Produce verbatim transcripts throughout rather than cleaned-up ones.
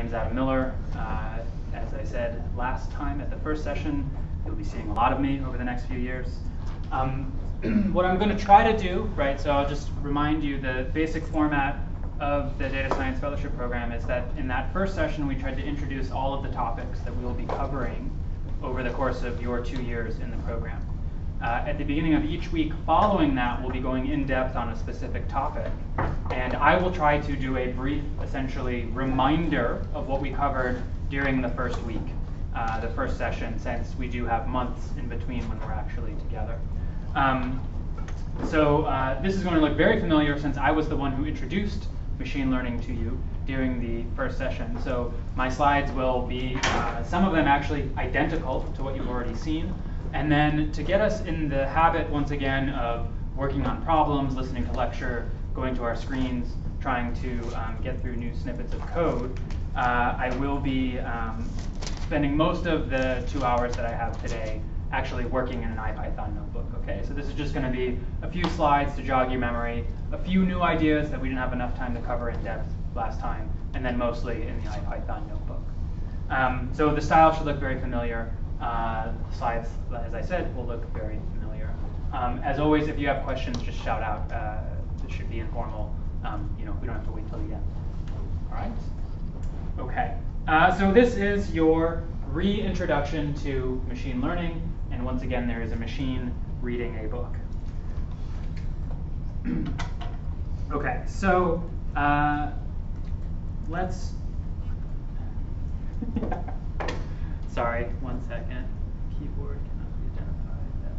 name's Adam Miller. Uh, as I said last time at the first session, you'll be seeing a lot of me over the next few years. Um, what I'm going to try to do, right, so I'll just remind you the basic format of the Data Science Fellowship Program is that in that first session we tried to introduce all of the topics that we will be covering over the course of your two years in the program. Uh, at the beginning of each week following that, we'll be going in depth on a specific topic. And I will try to do a brief, essentially, reminder of what we covered during the first week, uh, the first session, since we do have months in between when we're actually together. Um, so uh, this is going to look very familiar since I was the one who introduced machine learning to you during the first session. So my slides will be, uh, some of them actually identical to what you've already seen. And then to get us in the habit, once again, of working on problems, listening to lecture, going to our screens, trying to um, get through new snippets of code, uh, I will be um, spending most of the two hours that I have today actually working in an IPython notebook. Okay, so this is just going to be a few slides to jog your memory, a few new ideas that we didn't have enough time to cover in depth last time, and then mostly in the IPython notebook. Um, so the style should look very familiar. Uh, slides, as I said, will look very familiar. Um, as always, if you have questions, just shout out. Uh, it should be informal. Um, you know, we don't have to wait till the end. All right? Okay. Uh, so this is your reintroduction to machine learning. And once again, there is a machine reading a book. Okay, so uh, let's... Sorry, one second. Keyboard cannot be identified. That's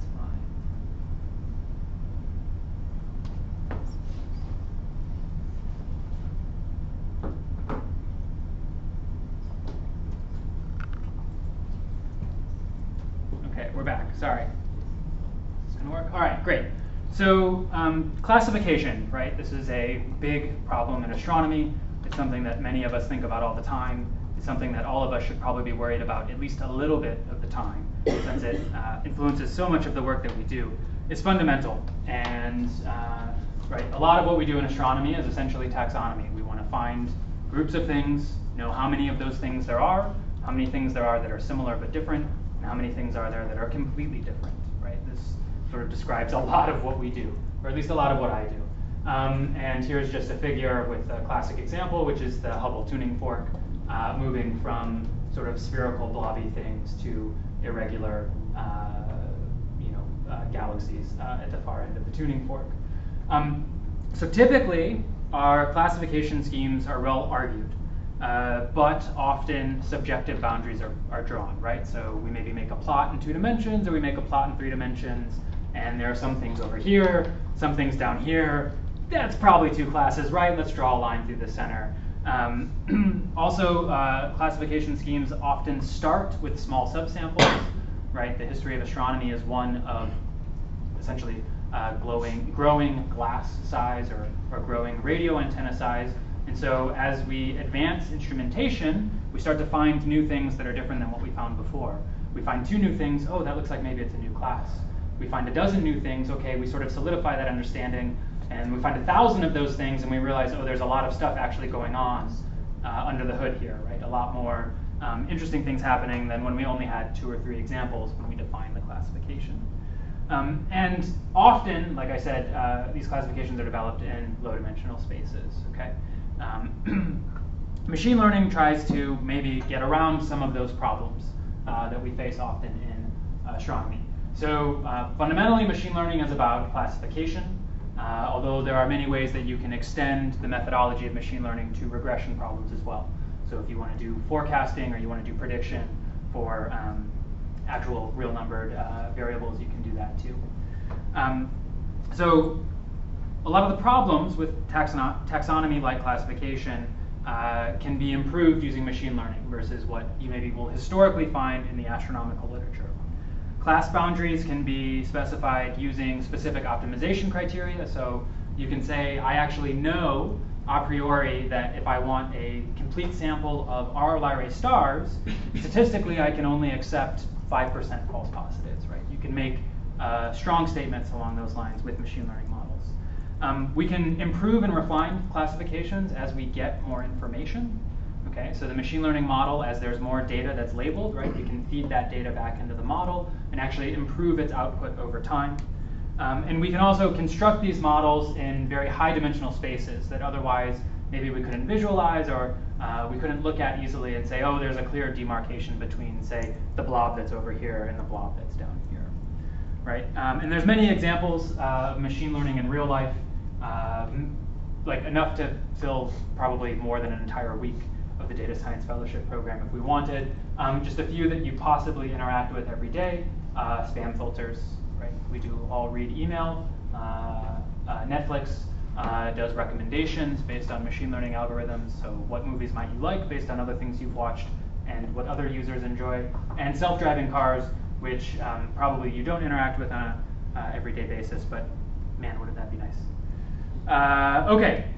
fine. Okay, we're back. Sorry. Is this going to work? All right, great. So um, classification, right? This is a big problem in astronomy. It's something that many of us think about all the time. It's something that all of us should probably be worried about at least a little bit of the time, since it uh, influences so much of the work that we do. It's fundamental, and uh, right, a lot of what we do in astronomy is essentially taxonomy. We want to find groups of things, know how many of those things there are, how many things there are that are similar but different, and how many things are there that are completely different. Right? This sort of describes a lot of what we do, or at least a lot of what I do. Um, and here's just a figure with a classic example, which is the Hubble tuning fork. Uh, moving from sort of spherical blobby things to irregular uh, you know, uh, galaxies uh, at the far end of the tuning fork. Um, so typically, our classification schemes are well argued, uh, but often subjective boundaries are, are drawn, right? So we maybe make a plot in two dimensions, or we make a plot in three dimensions, and there are some things over here, some things down here. That's probably two classes, right? Let's draw a line through the center. Um, also, uh, classification schemes often start with small subsamples, right? The history of astronomy is one of essentially uh, glowing, growing glass size or, or growing radio antenna size. And so as we advance instrumentation, we start to find new things that are different than what we found before. We find two new things, oh, that looks like maybe it's a new class. We find a dozen new things, okay, we sort of solidify that understanding. And we find a thousand of those things, and we realize, oh, there's a lot of stuff actually going on uh, under the hood here, right? A lot more um, interesting things happening than when we only had two or three examples when we defined the classification. Um, and often, like I said, uh, these classifications are developed in low-dimensional spaces, okay? Um, machine learning tries to maybe get around some of those problems uh, that we face often in uh, astronomy. So uh, fundamentally, machine learning is about classification. Uh, although there are many ways that you can extend the methodology of machine learning to regression problems as well. So if you want to do forecasting or you want to do prediction for um, actual real numbered uh, variables, you can do that too. Um, so a lot of the problems with taxono taxonomy-like classification uh, can be improved using machine learning versus what you maybe will historically find in the astronomical literature. Class boundaries can be specified using specific optimization criteria. So you can say, I actually know a priori that if I want a complete sample of R Lyrae stars, statistically I can only accept five percent false positives, right? You can make uh, strong statements along those lines with machine learning models. Um, we can improve and refine classifications as we get more information. Okay, so the machine learning model, as there's more data that's labeled, right, we can feed that data back into the model and actually improve its output over time. Um, and we can also construct these models in very high dimensional spaces that otherwise maybe we couldn't visualize, or uh, we couldn't look at easily and say, oh, there's a clear demarcation between, say, the blob that's over here and the blob that's down here, right? Um, and there's many examples uh, of machine learning in real life, uh, like enough to fill probably more than an entire week of the Data Science Fellowship Program if we wanted. Um, just a few that you possibly interact with every day: uh, spam filters, right? We do all read email. Uh, uh, Netflix uh, does recommendations based on machine learning algorithms. So what movies might you like based on other things you've watched and what other users enjoy. And self-driving cars, which um, probably you don't interact with on a uh, everyday basis, but man, wouldn't that be nice? Uh, okay,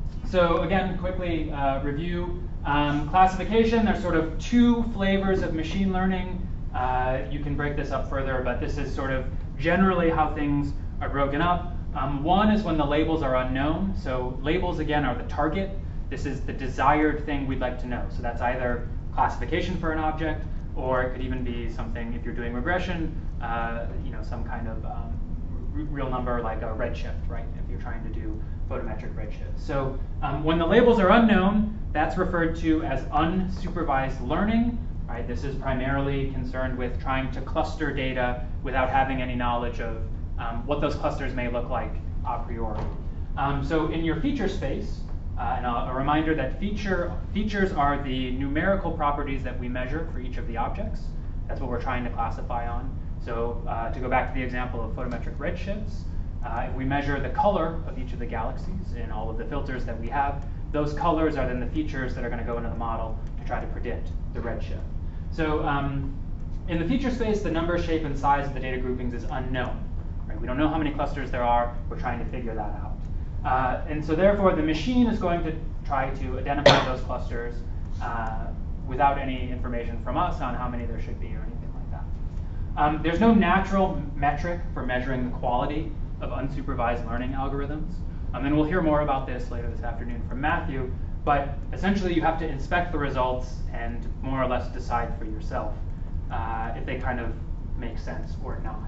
so again, quickly uh, review. Um, classification, there's sort of two flavors of machine learning. Uh, you can break this up further, but this is sort of generally how things are broken up. Um, one is when the labels are unknown. So labels, again, are the target. This is the desired thing we'd like to know. So that's either classification for an object, or it could even be something, if you're doing regression, uh, you know, some kind of um, real number like a redshift, right, if you're trying to do photometric redshift. So um, when the labels are unknown, that's referred to as unsupervised learning. Right? This is primarily concerned with trying to cluster data without having any knowledge of um, what those clusters may look like a priori. Um, so in your feature space, uh, and a, a reminder that feature, features are the numerical properties that we measure for each of the objects. That's what we're trying to classify on. So uh, to go back to the example of photometric redshifts, uh, if we measure the color of each of the galaxies in all of the filters that we have, those colors are then the features that are going to go into the model to try to predict the redshift. So um, in the feature space, the number, shape, and size of the data groupings is unknown. Right? We don't know how many clusters there are. We're trying to figure that out. Uh, and so therefore, the machine is going to try to identify those clusters uh, without any information from us on how many there should be or anything like that. Um, there's no natural metric for measuring the quality of unsupervised learning algorithms. Um, and we'll hear more about this later this afternoon from Matthew. But essentially, you have to inspect the results and more or less decide for yourself uh, if they kind of make sense or not.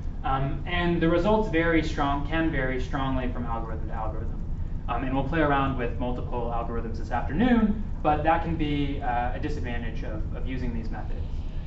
Um, and the results vary strong, can vary strongly from algorithm to algorithm. Um, and we'll play around with multiple algorithms this afternoon, but that can be uh, a disadvantage of, of using these methods.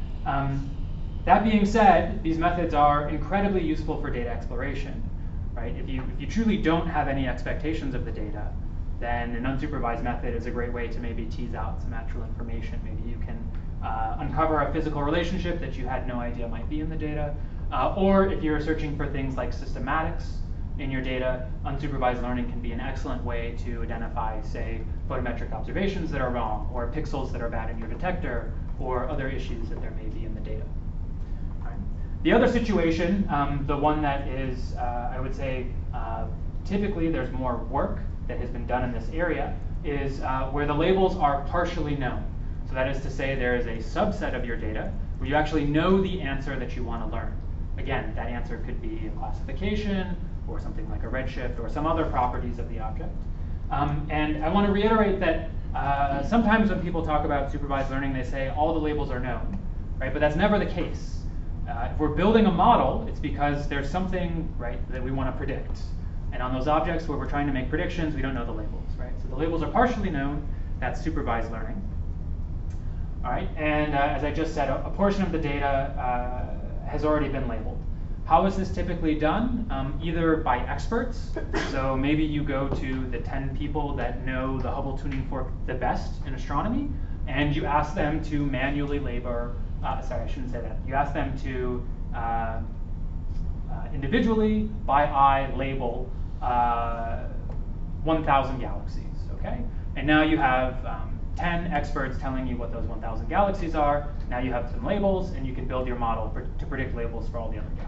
Um, that being said, these methods are incredibly useful for data exploration. Right? If you, if you truly don't have any expectations of the data, then an unsupervised method is a great way to maybe tease out some actual information. Maybe you can uh, uncover a physical relationship that you had no idea might be in the data. Uh, or if you're searching for things like systematics in your data, unsupervised learning can be an excellent way to identify, say, photometric observations that are wrong, or pixels that are bad in your detector, or other issues that there may be in the data. Right. The other situation, um, the one that is, uh, I would say, uh, typically there's more work that has been done in this area, is uh, where the labels are partially known. So that is to say, there is a subset of your data where you actually know the answer that you want to learn. Again, that answer could be a classification, or something like a redshift, or some other properties of the object. Um, and I want to reiterate that uh, sometimes when people talk about supervised learning, they say all the labels are known, right? But that's never the case. Uh, if we're building a model, it's because there's something, right, that we want to predict. And on those objects where we're trying to make predictions, we don't know the labels, right? So the labels are partially known. That's supervised learning. All right, and uh, as I just said, a, a portion of the data uh, has already been labeled. How is this typically done? Um, either by experts. So maybe you go to the ten people that know the Hubble tuning fork the best in astronomy, and you ask them to manually label, uh, sorry, I shouldn't say that. You ask them to uh, uh, individually, by eye, label uh, one thousand galaxies, okay? And now you have um, ten experts telling you what those one thousand galaxies are. Now you have some labels, and you can build your model for, to predict labels for all the other galaxies.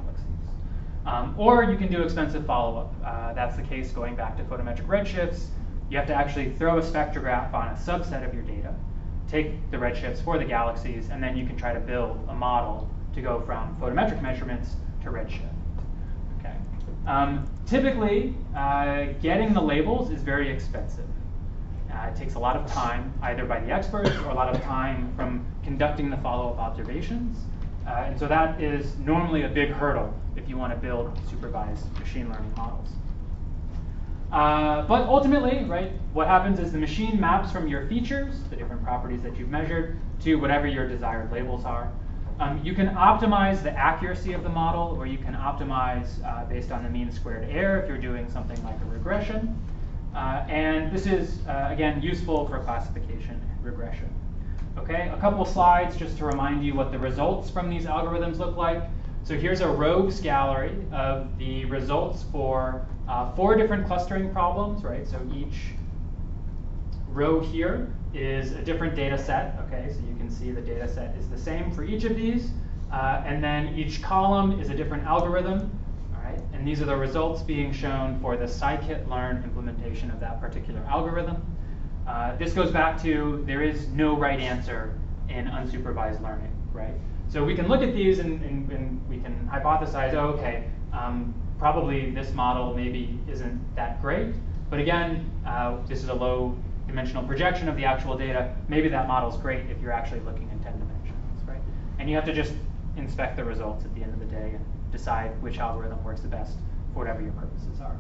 Um, or you can do expensive follow-up. Uh, that's the case going back to photometric redshifts. You have to actually throw a spectrograph on a subset of your data, take the redshifts for the galaxies, and then you can try to build a model to go from photometric measurements to redshift. Okay. Um, typically, uh, getting the labels is very expensive. Uh, Uh, it takes a lot of time, either by the experts or a lot of time from conducting the follow-up observations. Uh, and so that is normally a big hurdle if you want to build supervised machine learning models. Uh, but ultimately, right, what happens is the machine maps from your features, the different properties that you've measured, to whatever your desired labels are. Um, you can optimize the accuracy of the model, or you can optimize uh, based on the mean squared error if you're doing something like a regression. Uh, and this is, uh, again, useful for classification and regression. Okay, a couple slides just to remind you what the results from these algorithms look like. So here's a rogues gallery of the results for uh, four different clustering problems, right? So each row here is a different data set, okay? So you can see the data set is the same for each of these. Uh, and then each column is a different algorithm, all right? And these are the results being shown for the scikit-learn implementation of that particular algorithm. Uh, this goes back to there is no right answer in unsupervised learning, right? So we can look at these and, and, and we can hypothesize, oh, okay, um, probably this model maybe isn't that great. But again, uh, this is a low dimensional projection of the actual data. Maybe that model's great if you're actually looking in ten dimensions, right? And you have to just inspect the results at the end of the day and decide which algorithm works the best for whatever your purposes are.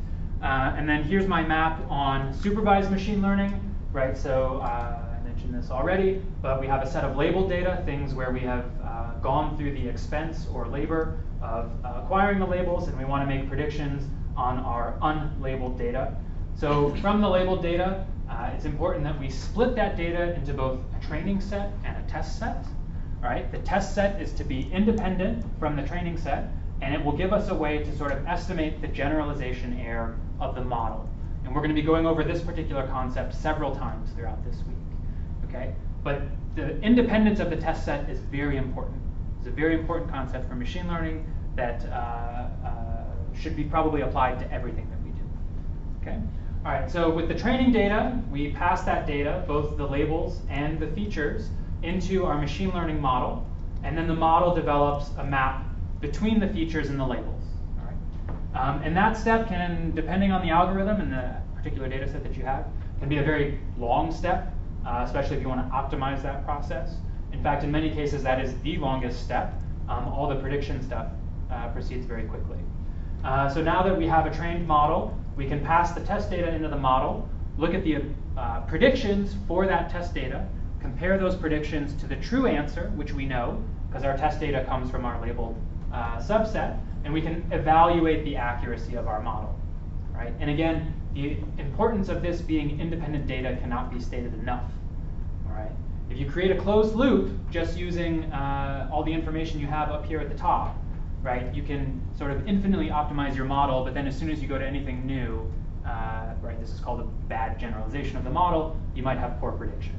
Uh, and then here's my map on supervised machine learning, right? So uh, I mentioned this already, but we have a set of labeled data, things where we have uh, gone through the expense or labor of uh, acquiring the labels, and we want to make predictions on our unlabeled data. So from the labeled data, uh, it's important that we split that data into both a training set and a test set. All right? The test set is to be independent from the training set, and it will give us a way to sort of estimate the generalization error of the model. And we're going to be going over this particular concept several times throughout this week. Okay? But the independence of the test set is very important. It's a very important concept for machine learning that uh, uh, should be probably applied to everything that we do. Okay? All right, so with the training data, we pass that data, both the labels and the features, into our machine learning model, and then the model develops a map between the features and the labels. All right? Um, and that step can, depending on the algorithm and the particular data set that you have, can be a very long step, uh, especially if you want to optimize that process. In fact, in many cases, that is the longest step. Um, all the prediction stuff uh, proceeds very quickly. Uh, so now that we have a trained model, we can pass the test data into the model, look at the uh, predictions for that test data, compare those predictions to the true answer, which we know, because our test data comes from our labeled uh, subset, and we can evaluate the accuracy of our model. Right? And again, the importance of this being independent data cannot be stated enough. All right? If you create a closed loop just using uh, all the information you have up here at the top, right, you can sort of infinitely optimize your model, but then as soon as you go to anything new, uh, right, this is called a bad generalization of the model, you might have poor predictions.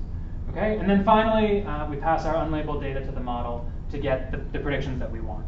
Okay, and then finally, uh, we pass our unlabeled data to the model to get the, the predictions that we want,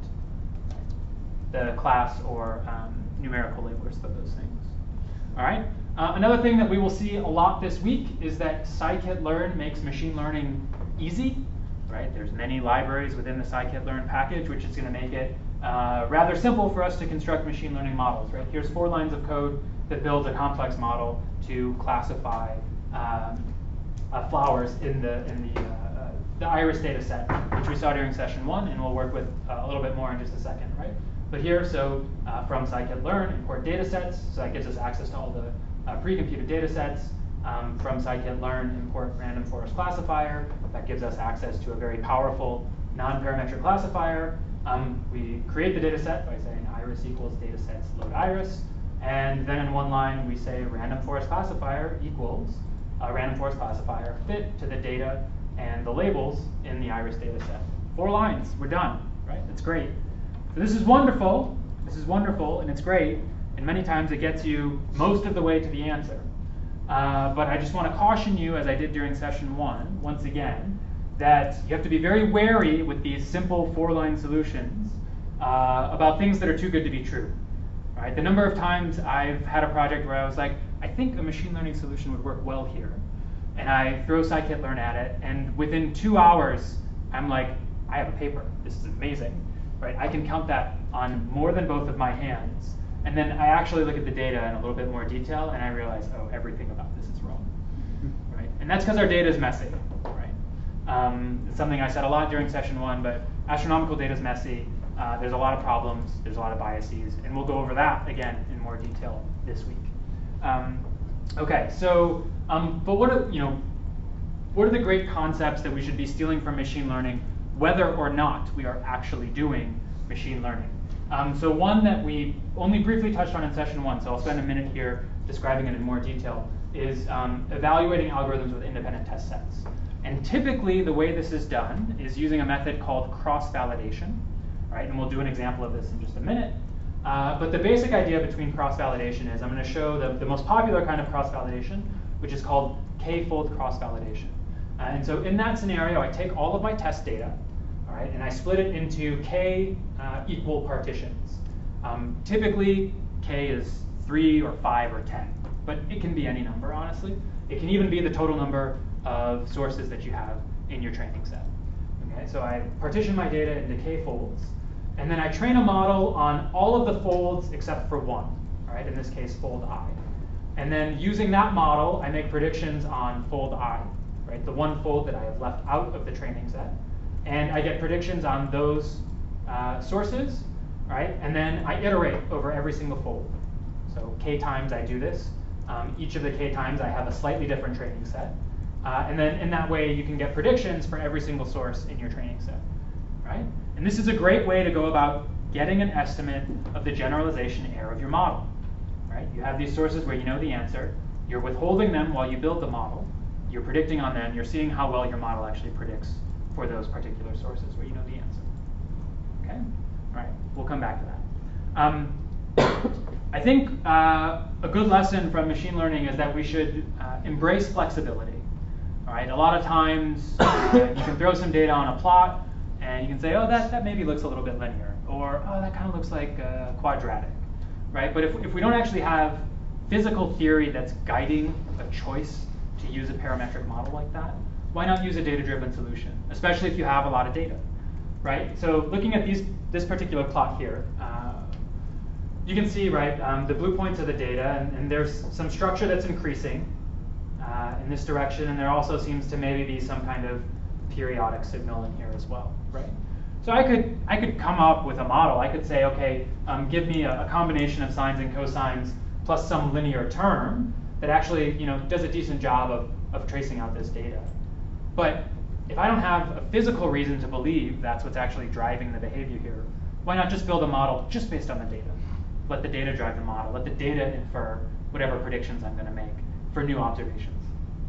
the class or um, numerical labelers for those things. All right. Uh, another thing that we will see a lot this week is that scikit-learn makes machine learning easy. Right? There's many libraries within the scikit-learn package, which is going to make it uh, rather simple for us to construct machine learning models. Right? Here's four lines of code that builds a complex model to classify um, uh, flowers in the in the, uh, uh, the iris data set, which we saw during session one, and we'll work with uh, a little bit more in just a second. Right? But here, so uh, from scikit-learn, import data sets. So that gives us access to all the uh, pre-computed data sets. Um, from scikit-learn, import random forest classifier. That gives us access to a very powerful non-parametric classifier. Um, we create the data set by saying iris equals data sets load iris. And then in one line, we say random forest classifier equals a random forest classifier fit to the data and the labels in the iris data set. Four lines, we're done, right? That's great. So this is wonderful. This is wonderful, and it's great. And many times it gets you most of the way to the answer. Uh, but I just want to caution you, as I did during session one, once again, that you have to be very wary with these simple four-line solutions uh, about things that are too good to be true. Right? The number of times I've had a project where I was like, I think a machine learning solution would work well here. And I throw scikit-learn at it, and within two hours, I'm like, I have a paper. This is amazing. Right? I can count that on more than both of my hands. And then I actually look at the data in a little bit more detail, and I realize, oh, everything about this is wrong. And that's because our data is messy, right? Um, it's something I said a lot during session one, but astronomical data is messy. Uh, there's a lot of problems, there's a lot of biases, and we'll go over that again in more detail this week. Um, okay, so, um, but what are, you know, what are the great concepts that we should be stealing from machine learning, whether or not we are actually doing machine learning? Um, so one that we only briefly touched on in session one, so I'll spend a minute here describing it in more detail, is um, evaluating algorithms with independent test sets. And typically, the way this is done is using a method called cross-validation, right? And we'll do an example of this in just a minute. Uh, but the basic idea between cross-validation is I'm going to show the, the most popular kind of cross-validation, which is called k-fold cross-validation. Uh, and so in that scenario, I take all of my test data, all right, and I split it into k uh, equal partitions. Um, typically, k is three or five or ten, but it can be any number, honestly. It can even be the total number of sources that you have in your training set. Okay, so I partition my data into k folds, and then I train a model on all of the folds except for one, all right, in this case, fold I. And then using that model, I make predictions on fold I, right, the one fold that I have left out of the training set. And I get predictions on those uh, sources, right? And then I iterate over every single fold. So k times I do this. Um, each of the k times I have a slightly different training set. Uh, and then in that way, you can get predictions for every single source in your training set, right? And this is a great way to go about getting an estimate of the generalization error of your model, right? You have these sources where you know the answer. You're withholding them while you build the model. You're predicting on them. You're seeing how well your model actually predicts for those particular sources where you know the answer. Okay? All right, we'll come back to that. Um, I think uh, a good lesson from machine learning is that we should uh, embrace flexibility. All right, a lot of times uh, you can throw some data on a plot and you can say, oh, that, that maybe looks a little bit linear, or oh, that kind of looks like uh, quadratic, right? But if, if we don't actually have physical theory that's guiding a choice to use a parametric model like that, why not use a data-driven solution, especially if you have a lot of data, right? So looking at these, this particular plot here, uh, you can see, right, um, the blue points are the data, and, and there's some structure that's increasing uh, in this direction, and there also seems to maybe be some kind of periodic signal in here as well, right? So I could, I could come up with a model. I could say, okay, um, give me a, a combination of sines and cosines plus some linear term that actually, you know, does a decent job of, of tracing out this data. But if I don't have a physical reason to believe that's what's actually driving the behavior here, why not just build a model just based on the data? Let the data drive the model. Let the data infer whatever predictions I'm going to make for new observations.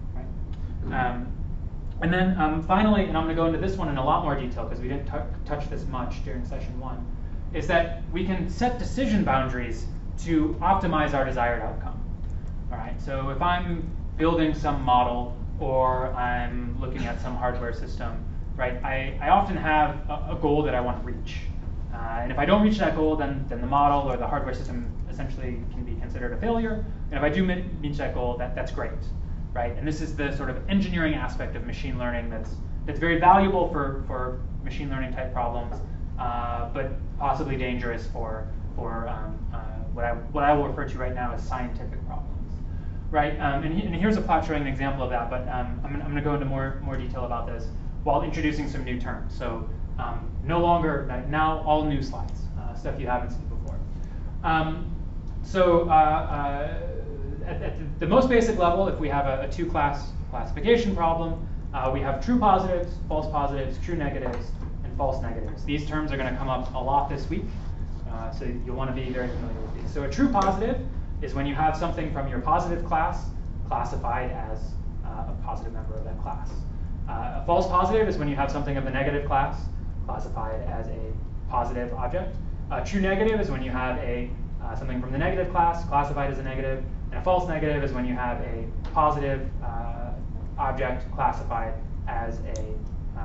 Right? Um, and then um, finally, and I'm going to go into this one in a lot more detail because we didn't touch this much during session one, is that we can set decision boundaries to optimize our desired outcome. All right. So if I'm building some model or I'm looking at some hardware system, right, I, I often have a, a goal that I want to reach. Uh, and if I don't reach that goal, then, then the model or the hardware system essentially can be considered a failure. And if I do reach that goal, that, that's great, right? And this is the sort of engineering aspect of machine learning that's, that's very valuable for, for machine learning type problems, uh, but possibly dangerous for, for um, uh, what, I, what I will refer to right now as scientific problems. Right, um, and, he, and here's a plot showing an example of that, but um, I'm, I'm going to go into more, more detail about this while introducing some new terms. So um, no longer, now all new slides, uh, stuff you haven't seen before. Um, so uh, uh, at, at the most basic level, if we have a, a two-class classification problem, uh, we have true positives, false positives, true negatives, and false negatives. These terms are going to come up a lot this week, uh, so you'll want to be very familiar with these. So a true positive is when you have something from your positive class classified as uh, a positive member of that class. Uh, a false positive is when you have something of the negative class classified as a positive object. A true negative is when you have a uh, something from the negative class classified as a negative. And a false negative is when you have a positive uh, object classified as a uh,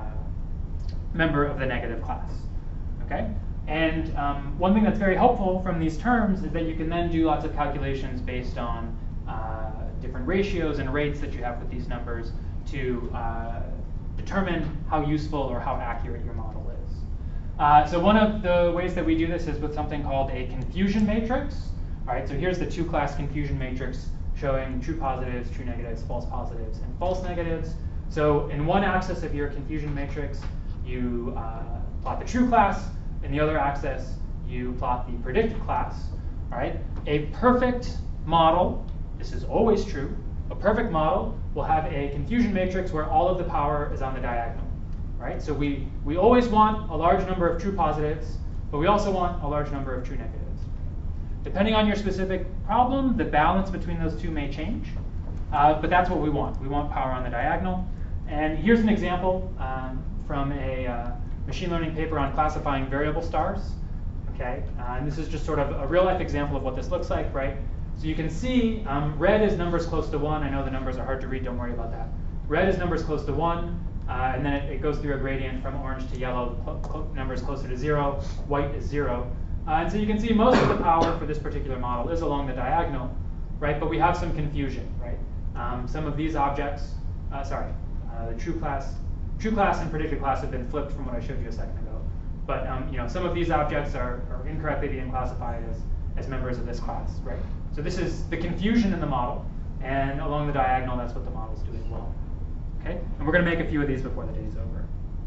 member of the negative class. Okay? And um, one thing that's very helpful from these terms is that you can then do lots of calculations based on uh, different ratios and rates that you have with these numbers to uh, determine how useful or how accurate your model is. Uh, so one of the ways that we do this is with something called a confusion matrix. All right, so here's the two-class confusion matrix showing true positives, true negatives, false positives, and false negatives. So in one axis of your confusion matrix, you uh, plot the true class. In the other axis, you plot the predicted class. All right? A perfect model, this is always true, a perfect model will have a confusion matrix where all of the power is on the diagonal. Right? So we, we always want a large number of true positives, but we also want a large number of true negatives. Depending on your specific problem, the balance between those two may change, uh, but that's what we want. We want power on the diagonal. And here's an example um, from a uh, machine learning paper on classifying variable stars. Okay, uh, and this is just sort of a real life example of what this looks like, right? So you can see um, red is numbers close to one. I know the numbers are hard to read, don't worry about that. Red is numbers close to one, uh, and then it, it goes through a gradient from orange to yellow, cl cl numbers closer to zero, white is zero. Uh, and so you can see most of the power for this particular model is along the diagonal, right? But we have some confusion, right? Um, some of these objects, uh, sorry, uh, the true class, true class and predicted class have been flipped from what I showed you a second ago. But um, you know, some of these objects are, are incorrectly being classified as, as members of this class, right? So this is the confusion in the model, and along the diagonal, that's what the model's doing well. Okay, and we're going to make a few of these before the day's over.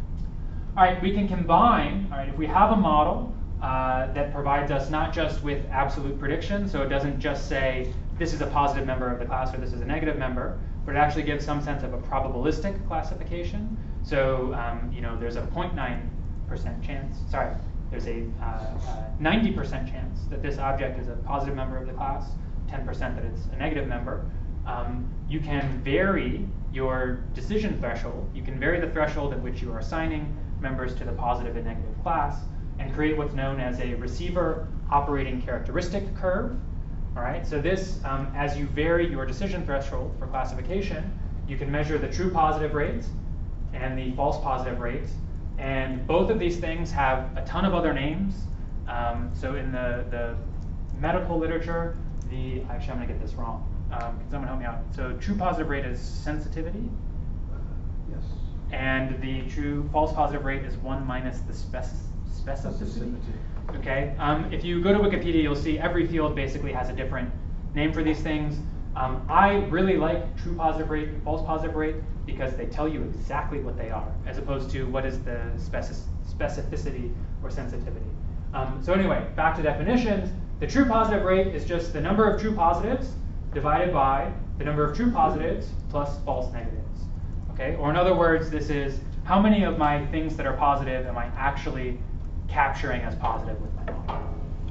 All right, we can combine. All right, if we have a model uh, that provides us not just with absolute prediction, so it doesn't just say this is a positive member of the class or this is a negative member, but it actually gives some sense of a probabilistic classification. So um, you know, there's a zero point nine percent chance. Sorry, there's a ninety percent uh, uh, chance that this object is a positive member of the class, ten percent that it's a negative member. Um, you can vary your decision threshold. You can vary the threshold at which you are assigning members to the positive and negative class, and create what's known as a receiver operating characteristic curve. All right. So this, um, as you vary your decision threshold for classification, you can measure the true positive rate and the false positive rate. And both of these things have a ton of other names. Um, so in the, the medical literature, the, actually I'm gonna get this wrong. Um, can someone help me out? So true positive rate is sensitivity. Uh, yes. And the true false positive rate is one minus the spec specificity. Okay. Um, if you go to Wikipedia, you'll see every field basically has a different name for these things. Um, I really like true positive rate and false positive rate because they tell you exactly what they are, as opposed to what is the speci specificity or sensitivity. Um, so anyway, back to definitions. The true positive rate is just the number of true positives divided by the number of true positives plus false negatives. Okay? Or in other words, this is how many of my things that are positive am I actually capturing as positive with my model.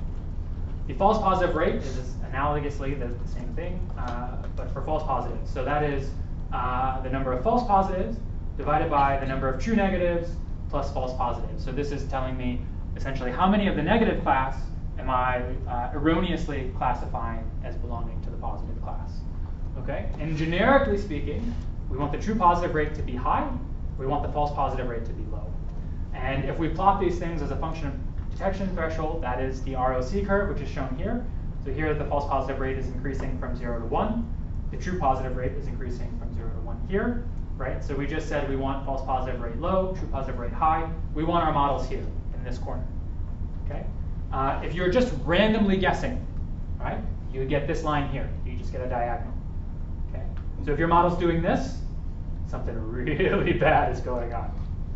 The false positive rate is analogously the, the same thing, uh, but for false positives. So that is uh, the number of false positives divided by the number of true negatives plus false positives. So this is telling me essentially how many of the negative class am I uh, erroneously classifying as belonging to the positive class. Okay? And generically speaking, we want the true positive rate to be high. We want the false positive rate to be low. And if we plot these things as a function of detection threshold, that is the R O C curve, which is shown here. So here the false positive rate is increasing from zero to one. The true positive rate is increasing from zero to one here, right? So we just said we want false positive rate low, true positive rate high. We want our models here in this corner, okay? Uh, if you're just randomly guessing, right, you would get this line here. You just get a diagonal, okay? So if your model's doing this, something really bad is going on,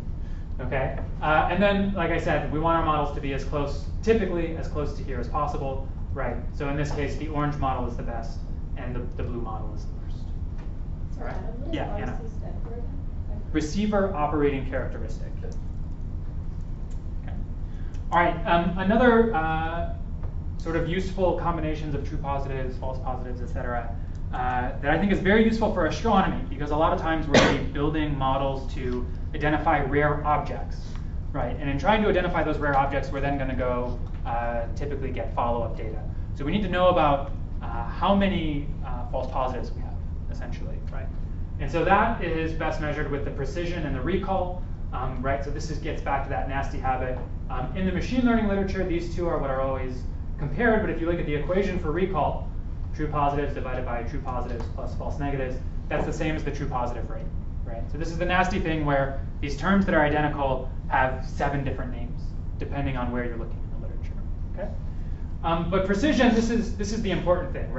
okay? Uh, and then, like I said, we want our models to be as close, typically as close to here as possible, right? So in this case, the orange model is the best, and the, the blue model is the worst. All right? Yeah, Anna. Receiver operating characteristic. Okay. All right. Um, another uh, sort of useful combinations of true positives, false positives, et cetera, uh, that I think is very useful for astronomy, because a lot of times we're going to be building models to identify rare objects, right? And in trying to identify those rare objects, we're then going to go uh, typically get follow-up data. So we need to know about uh, how many uh, false positives we have, essentially, right? And so that is best measured with the precision and the recall, um, right? So this is, gets back to that nasty habit. Um, in the machine learning literature, these two are what are always compared, but if you look at the equation for recall, true positives divided by true positives plus false negatives, that's the same as the true positive rate, right? So this is the nasty thing where these terms that are identical have seven different names, depending on where you're looking in the literature, okay? Um, but precision, this is, this is the important thing, right?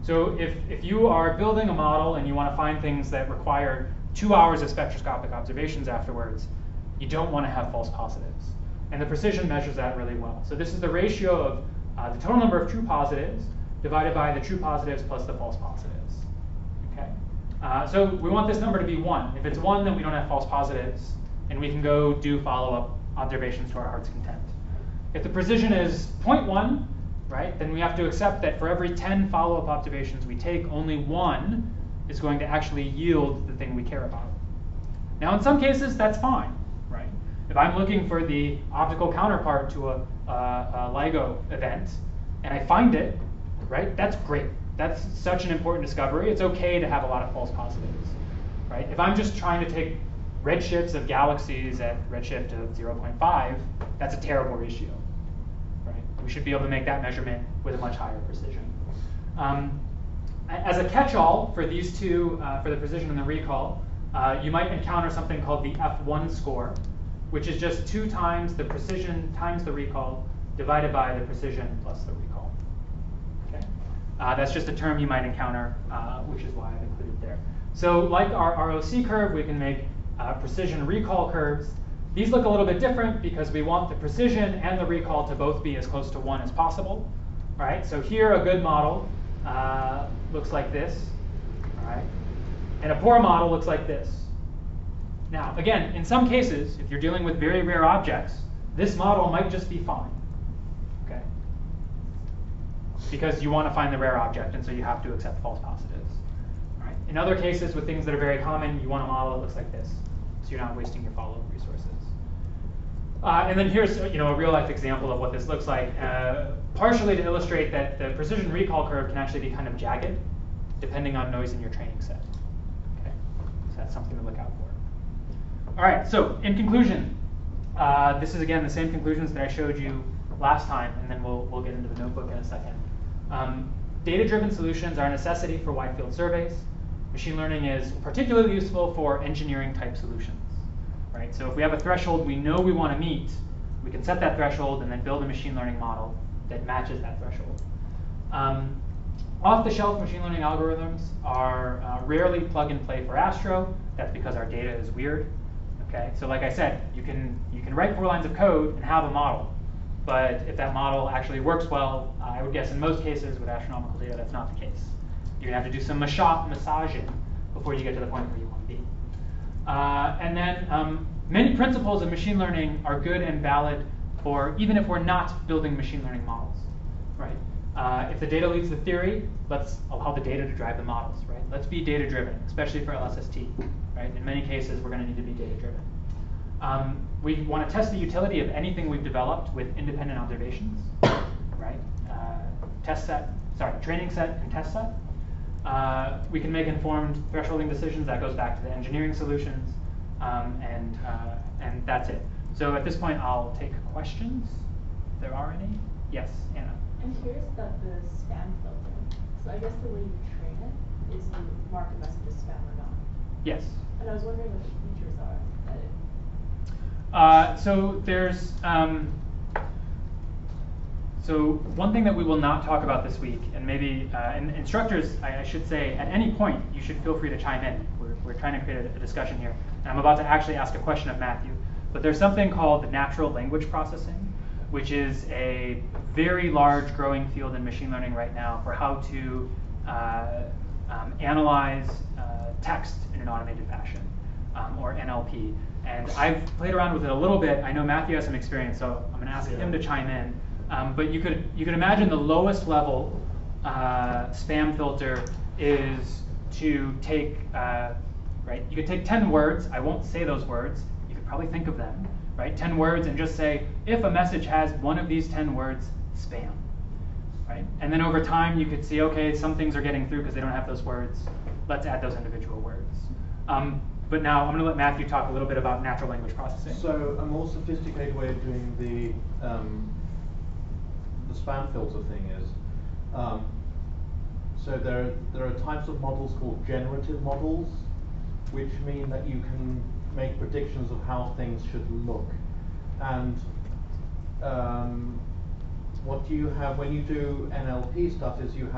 So if, if you are building a model and you want to find things that require two hours of spectroscopic observations afterwards, you don't want to have false positives. And the precision measures that really well. So this is the ratio of uh, the total number of true positives divided by the true positives plus the false positives. Okay? Uh, so we want this number to be one. If it's one, then we don't have false positives, and we can go do follow-up observations to our heart's content. If the precision is zero point one, right, then we have to accept that for every ten follow-up observations we take, only one is going to actually yield the thing we care about. Now, in some cases, that's fine, right? If I'm looking for the optical counterpart to a, a, a LIGO event, and I find it, right, that's great. That's such an important discovery. It's okay to have a lot of false positives, right? If I'm just trying to take redshifts of galaxies at redshift of zero point five, that's a terrible ratio, right? We should be able to make that measurement with a much higher precision. Um, as a catch-all for these two, uh, for the precision and the recall, uh, you might encounter something called the F one score, which is just two times the precision times the recall divided by the precision plus the recall. Okay? Uh, that's just a term you might encounter, uh, which is why I've included there. So like our R O C curve, we can make uh, precision recall curves. These look a little bit different because we want the precision and the recall to both be as close to one as possible. All right, so here a good model uh, looks like this, all right? And a poor model looks like this. Now, again, in some cases, if you're dealing with very rare objects, this model might just be fine, okay? Because you want to find the rare object, and so you have to accept false positives. All right? In other cases, with things that are very common, you want a model that looks like this, so you're not wasting your follow-up resources. Uh, and then here's you know, a real-life example of what this looks like, uh, partially to illustrate that the precision recall curve can actually be kind of jagged, depending on noise in your training set. Okay? So that's something to look out for. All right, so in conclusion, uh, this is again the same conclusions that I showed you last time, and then we'll, we'll get into the notebook in a second. Um, data-driven solutions are a necessity for wide field surveys. Machine learning is particularly useful for engineering type solutions. Right? So if we have a threshold we know we want to meet, we can set that threshold and then build a machine learning model that matches that threshold. Um, Off-the-shelf machine learning algorithms are uh, rarely plug and play for Astro. That's because our data is weird. Okay, so like I said, you can you can write four lines of code and have a model, but if that model actually works well, uh, I would guess in most cases with astronomical data that's not the case. You're gonna have to do some massaging before you get to the point where you want to be. Uh, and then um, many principles of machine learning are good and valid for even if we're not building machine learning models, right? Uh, if the data leads the theory, let's allow the data to drive the models, right? Let's be data driven, especially for L S S T, right? In many cases, we're going to need to be data driven. Um, we want to test the utility of anything we've developed with independent observations, right? Uh, test set, sorry, training set and test set. Uh, we can make informed thresholding decisions. That goes back to the engineering solutions, um, and uh, and that's it. So at this point, I'll take questions. If there are any, yes, Anna. I'm curious about the spam filter. So I guess the way you train it is you mark a message as spam or not. Yes. And I was wondering what the features are that it. Uh, so there's. Um, So one thing that we will not talk about this week, and maybe uh, and instructors, I, I should say, at any point, you should feel free to chime in. We're, we're trying to create a, a discussion here. And I'm about to actually ask a question of Matthew. But there's something called natural language processing, which is a very large growing field in machine learning right now for how to uh, um, analyze uh, text in an automated fashion, um, or N L P. And I've played around with it a little bit. I know Matthew has some experience, so I'm going to ask yeah. him to chime in. Um, but you could you could imagine the lowest level uh, spam filter is to take uh, right. You could take ten words. I won't say those words. You could probably think of them, right? ten words, and just say if a message has one of these ten words, spam, right? And then over time you could see, okay, some things are getting through because they don't have those words. Let's add those individual words. Um, but now I'm going to let Matthew talk a little bit about natural language processing. So a more sophisticated way of doing the um, the spam filter thing is, um, so there, there are types of models called generative models, which mean that you can make predictions of how things should look. And um, what you have when you do N L P stuff is you have a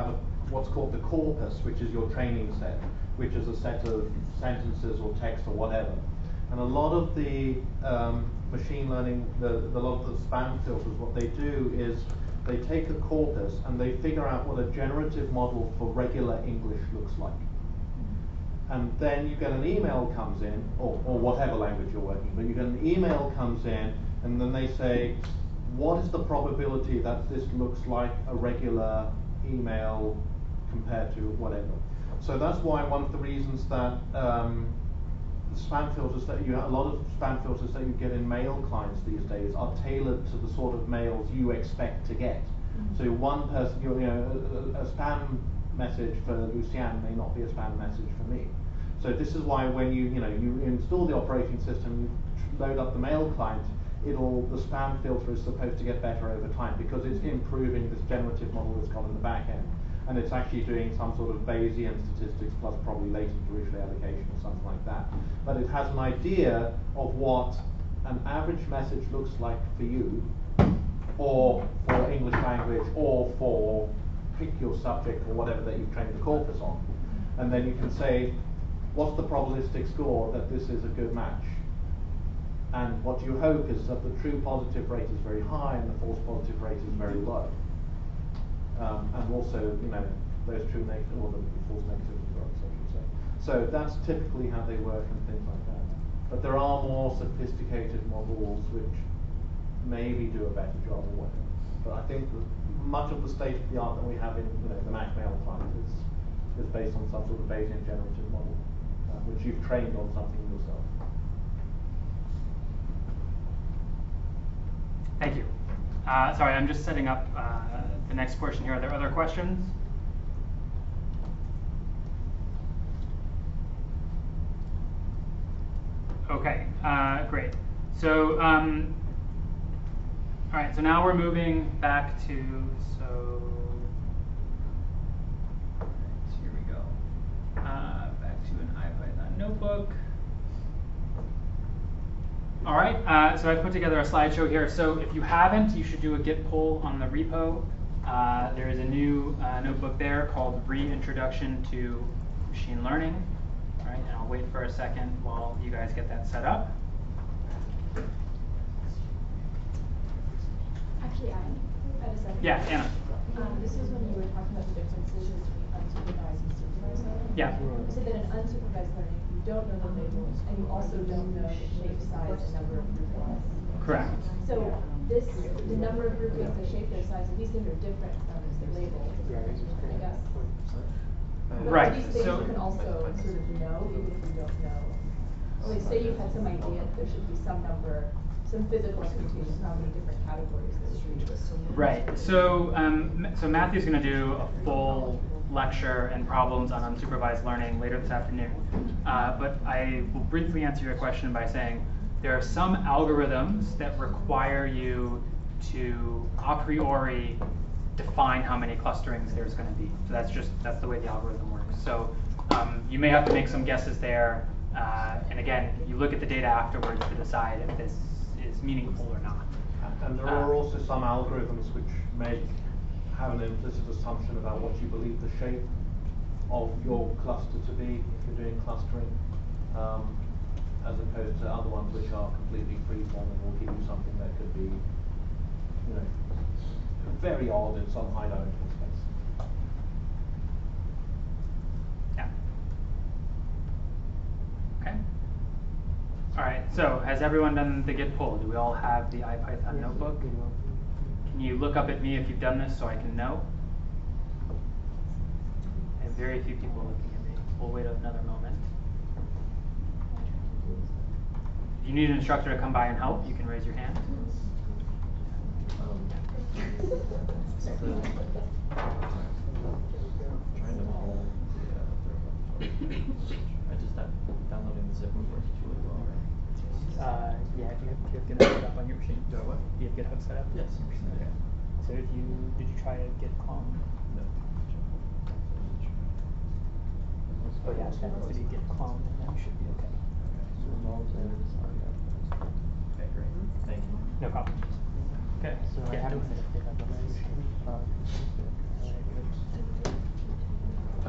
what's called the corpus, which is your training set, which is a set of sentences or text or whatever. And a lot of the um, machine learning, the, the lot of the spam filters, what they do is they take a corpus and they figure out what a generative model for regular English looks like. And then you get an email comes in, or, or whatever language you're working, but you get an email comes in, and then they say, what is the probability that this looks like a regular email compared to whatever? So that's why one of the reasons that um, the spam filters that you, a lot of spam filters that you get in mail clients these days are tailored to the sort of mails you expect to get. Mm-hmm. So one person, you know, a, a spam message for Lucian may not be a spam message for me. So this is why when you, you know, you install the operating system, you load up the mail client, it'll, the spam filter is supposed to get better over time because it's improving this generative model that's got in the back end. And it's actually doing some sort of Bayesian statistics plus probably latent derivative allocation or something like that. But it has an idea of what an average message looks like for you, or for English language, or for pick your subject or whatever that you've trained the corpus on. And then you can say, what's the probabilistic score that this is a good match? And what you hope is that the true positive rate is very high and the false positive rate is very low. Um, and also, you know, those true negative or the false negatives as well, so I should say. So that's typically how they work and things like that. But there are more sophisticated models which maybe do a better job or whatever. But I think that much of the state of the art that we have in, you know, the Mac Mail client is is based on some sort of Bayesian generative model, uh, which you've trained on something yourself. Thank you. Uh, sorry, I'm just setting up uh, the next portion here. Are there other questions? Okay, uh, great. So, um, all right, so now we're moving back to, so, all right, so here we go. Uh, back to an IPython notebook. All right, uh, so I've put together a slideshow here. So if you haven't, you should do a git pull on the repo. Uh, there is a new uh, notebook there called Reintroduction to Machine Learning. All right, and I'll wait for a second while you guys get that set up. Actually, Adam, I had a second. Yeah, Anna. Um, this is when you were talking about the differences between unsupervised and supervised learning. Yeah. You said that in unsupervised learning, you don't know the labels, and you also don't know the shape, size, and number of groupings. Correct. So this, the number of groupings, the shape, their size, these things are different from the labels, I guess. But Right. these things So you can also sort of know, even if you don't know. Like, say you had some idea that there should be some number, some physical expectation of how many different categories there should be. Right. So, um, so Matthew's going to do a full lecture and problems on unsupervised learning later this afternoon. Uh, but I will briefly answer your question by saying there are some algorithms that require you to a priori define how many clusterings there's going to be. So that's just that's the way the algorithm works. So um, you may have to make some guesses there. Uh, and again, you look at the data afterwards to decide if this is meaningful or not. And there are also some algorithms which make have an implicit assumption about what you believe the shape of your cluster to be if you're doing clustering, um, as opposed to other ones which are completely freeform and will give you something that could be, you know, very odd in some high dimensional space. Yeah. Okay. All right. So has everyone done the git pull? Do we all have the IPython notebook? Can you look up at me if you've done this so I can know? I have very few people looking at me. We'll wait another moment. If you need an instructor to come by and help, you can raise your hand. Um, so, trying to pull the, uh, I just have downloading the zip works really well, right? Uh, yeah, if you have, you have GitHub set up on your machine. Do I what? You have GitHub set up? Yes. Okay. So if you, did you try a git clone? No. Oh yeah, that has to be git clone and then you should be okay. Okay, great. Thank you. No problem. Okay. So Yeah, I how do don't we- think they have the machine. Uh,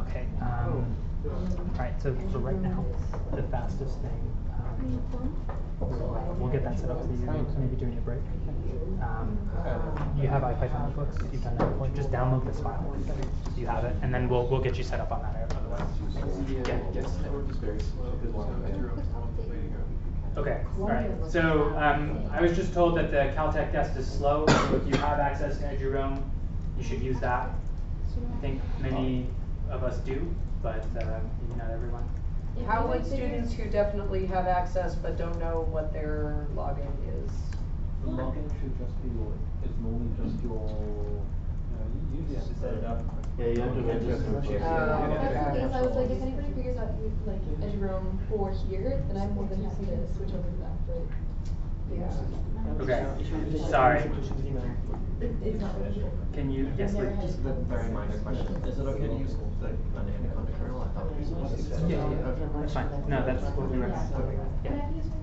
Okay. Um, all right. So for right now, the fastest thing, um, we'll, we'll get that set up for you. Maybe during your break. Um, you have IPython notebooks. You've done that before. Just download this file. You have it, and then we'll we'll get you set up on that. Otherwise, yeah. Okay. All right. So um, I was just told that the Caltech guest is slow. So if you have access to Eduroam, you should use that. I think many of us do, but uh, maybe not everyone. How would students who definitely have access but don't know what their login is? The login should just be your, it's normally just your, uh, you usually have to set it up. Yeah, you have to register. Oh, That's the thing, so I was like, if anybody figures out who, like, Eduroam for here, then I'm more than happy to switch over to that, but, yeah. Okay. Sorry. It, it's not really. Can you? Yes, please. Just a very minor question. Is it okay to use the Anaconda kernel? I thought it was supposed to be. Yeah, yeah, yeah. That's fine. No, that's what we recommend. Yeah.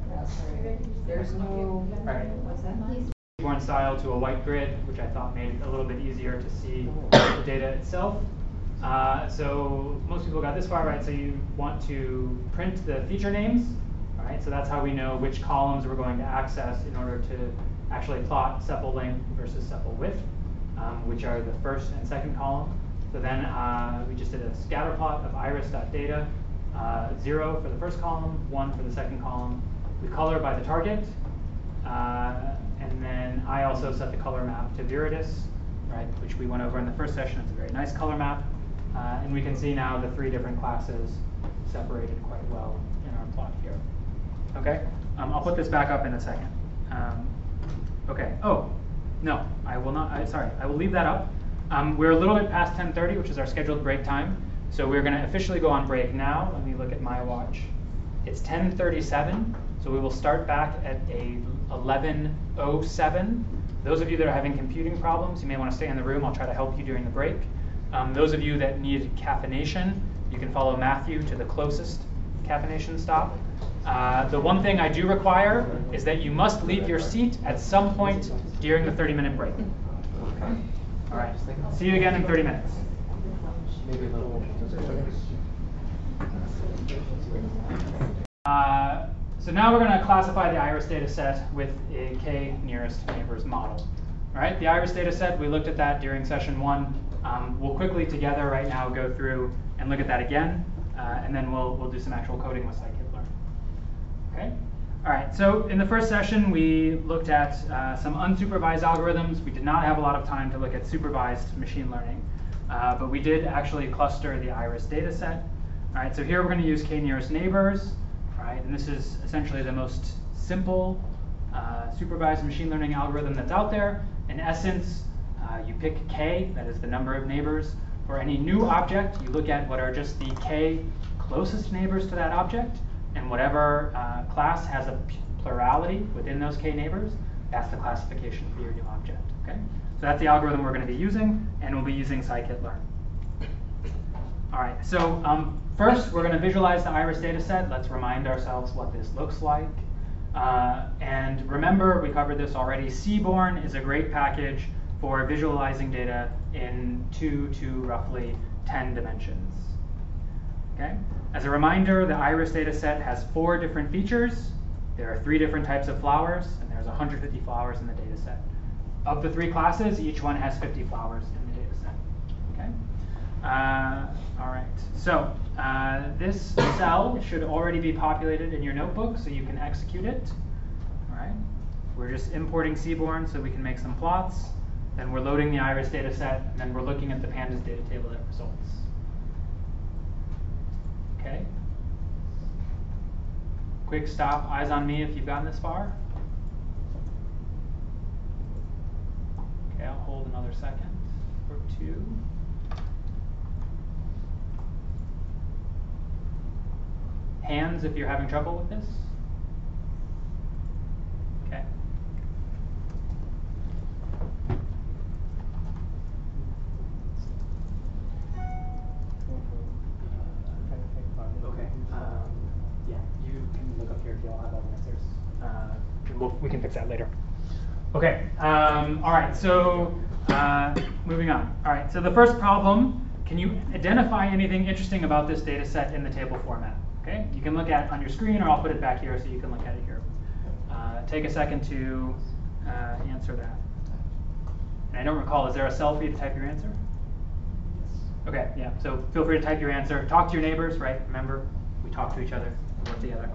There's no. All right. What's that? Seaborn style to a white grid, which I thought made it a little bit easier to see the data itself. Uh, so most people got this far, right? So you want to print the feature names, right? So that's how we know which columns we're going to access in order to actually plot sepal length versus sepal width, um, which are the first and second column. So then uh, we just did a scatter plot of iris.data, uh, zero for the first column, one for the second column. We color by the target, uh, and then I also set the color map to Viridis, right, which we went over in the first session. It's a very nice color map. Uh, and we can see now the three different classes separated quite well in our plot here. Okay, um, I'll put this back up in a second. Um, okay, oh, no, I will not, I, sorry, I will leave that up. Um, we're a little bit past ten thirty, which is our scheduled break time. So we're gonna officially go on break now. Let me look at my watch. It's ten thirty-seven, so we will start back at a eleven oh seven. Those of you that are having computing problems, you may wanna stay in the room. I'll try to help you during the break. Um, those of you that need caffeination, you can follow Matthew to the closest caffeination stop. Uh, the one thing I do require is that you must leave your seat at some point during the thirty minute break. All right, see you again in thirty minutes. Maybe a little. Uh, so now we're going to classify the iris data set with a k nearest neighbors model. All right, the iris data set, we looked at that during session one. Um, we'll quickly together right now go through and look at that again, uh, and then we'll, we'll do some actual coding with scikit-learn. Okay? All right, so in the first session, we looked at uh, some unsupervised algorithms. We did not have a lot of time to look at supervised machine learning, uh, but we did actually cluster the iris data set. All right, so here we're going to use k nearest neighbors, right? And this is essentially the most simple uh, supervised machine learning algorithm that's out there. In essence, uh, you pick k, that is the number of neighbors. For any new object, you look at what are just the k closest neighbors to that object, and whatever uh, class has a plurality within those k neighbors, that's the classification for your new object. Okay? So that's the algorithm we're going to be using, and we'll be using scikit-learn. All right, so um, first we're going to visualize the iris data set. Let's remind ourselves what this looks like. Uh, and remember, we covered this already, Seaborn is a great package for visualizing data in two to roughly ten dimensions. Okay? As a reminder, the iris data set has four different features. There are three different types of flowers, and there's one hundred fifty flowers in the data set. Of the three classes, each one has fifty flowers in the data set. Okay? Uh, all right, so uh, this cell should already be populated in your notebook, so you can execute it. All right, we're just importing Seaborn so we can make some plots. Then we're loading the iris data set, and then we're looking at the pandas data table that results. Okay. Quick stop, eyes on me if you've gotten this far. Okay, I'll hold another second or two. Hands if you're having trouble with this. Okay. Okay. Um, yeah, you can look up here if you all have all the answers. Uh, we'll, we can fix that later. Okay. Um, all right. So uh, moving on. All right. So the first problem can you identify anything interesting about this data set in the table format? Okay, you can look at it on your screen, or I'll put it back here so you can look at it here. Uh, take a second to uh, answer that. And I don't recall, is there a cell for you to type your answer? Okay, yeah, so feel free to type your answer. Talk to your neighbors, right? Remember, we talk to each other, we work together.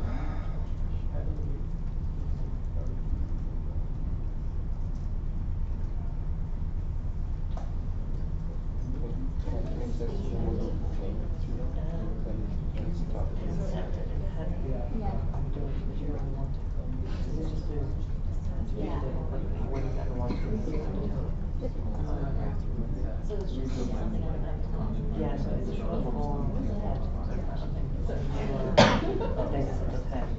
Yeah, so it's a short form that data set of head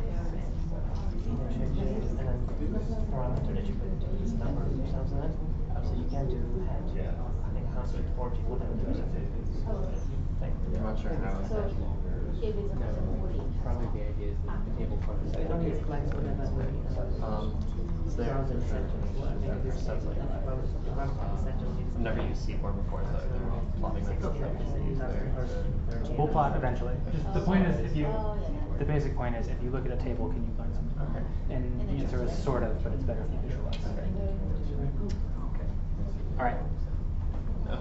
and then parameter that you put is number of yourselves in it. So you can do head, I think one hundred forty, whatever the rest of it is. I'm not sure how it's actually. If it's one hundred forty. Probably the idea is that the table part is. So it only explains whatever the Um, is there a percentage or stuff like that? I've never used Seaborn before, so they're all plotting that stuff. We'll plot eventually. Just the point is, if you, the basic point is, if you look at a table, can you learn something? Okay. And the answer is sort of, but it's better if you visualize. Okay. All right. No.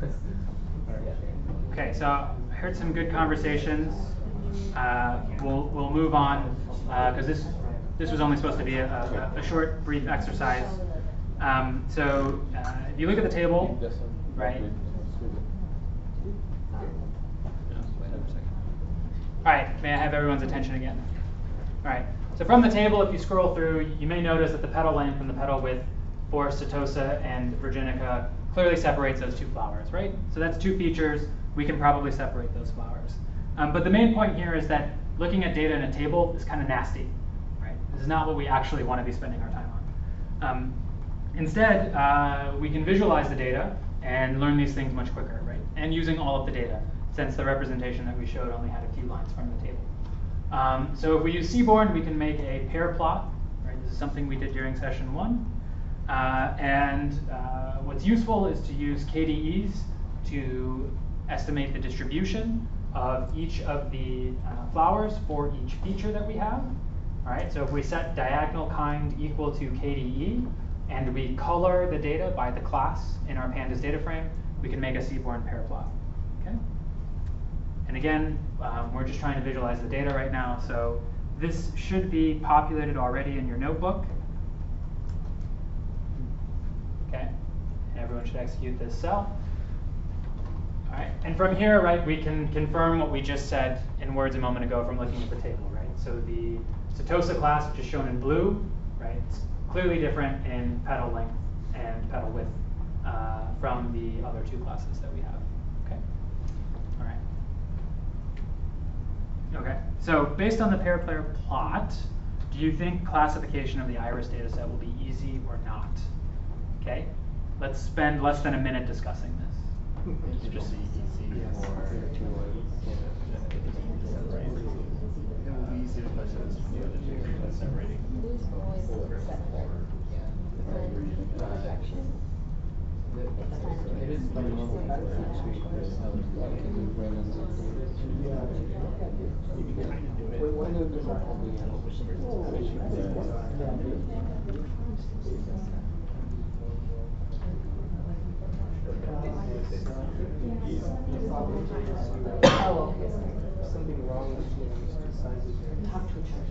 Okay, so I heard some good conversations. Uh, we'll we'll move on because uh, this this was only supposed to be a, a, a short, brief exercise. Um, so uh, if you look at the table, right? All right, may I have everyone's attention again? All right, so from the table, if you scroll through, you may notice that the petal length and the petal width for Setosa and Virginica clearly separates those two flowers, right? So that's two features. We can probably separate those flowers. Um, but the main point here is that looking at data in a table is kind of nasty, right? This is not what we actually want to be spending our time on. Um, instead, uh, we can visualize the data and learn these things much quicker, right? And using all of the data, since the representation that we showed only had a few lines from the table. Um, so if we use Seaborn, we can make a pair plot, right? This is something we did during session one. Uh, and uh, what's useful is to use K D Es to estimate the distribution of each of the uh, flowers for each feature that we have. All right, so if we set diagonal kind equal to K D E and we color the data by the class in our pandas data frame, we can make a Seaborn pair plot. Okay. And again, um, we're just trying to visualize the data right now, so this should be populated already in your notebook. Okay, and everyone should execute this cell. All right, and from here, right, we can confirm what we just said in words a moment ago from looking at the table, right? So the Setosa class, which is shown in blue, right, it's clearly different in petal length and petal width uh, from the other two classes that we have. Okay, all right. Okay, so based on the pair player plot, do you think classification of the iris data set will be easy or not? Okay, let's spend less than a minute discussing this. It's just easy for Two separate. It will be easy to place it as the other two, but separating. It is by normal pattern actually. Oh, okay. Something wrong with these two sizes. Talk to a church.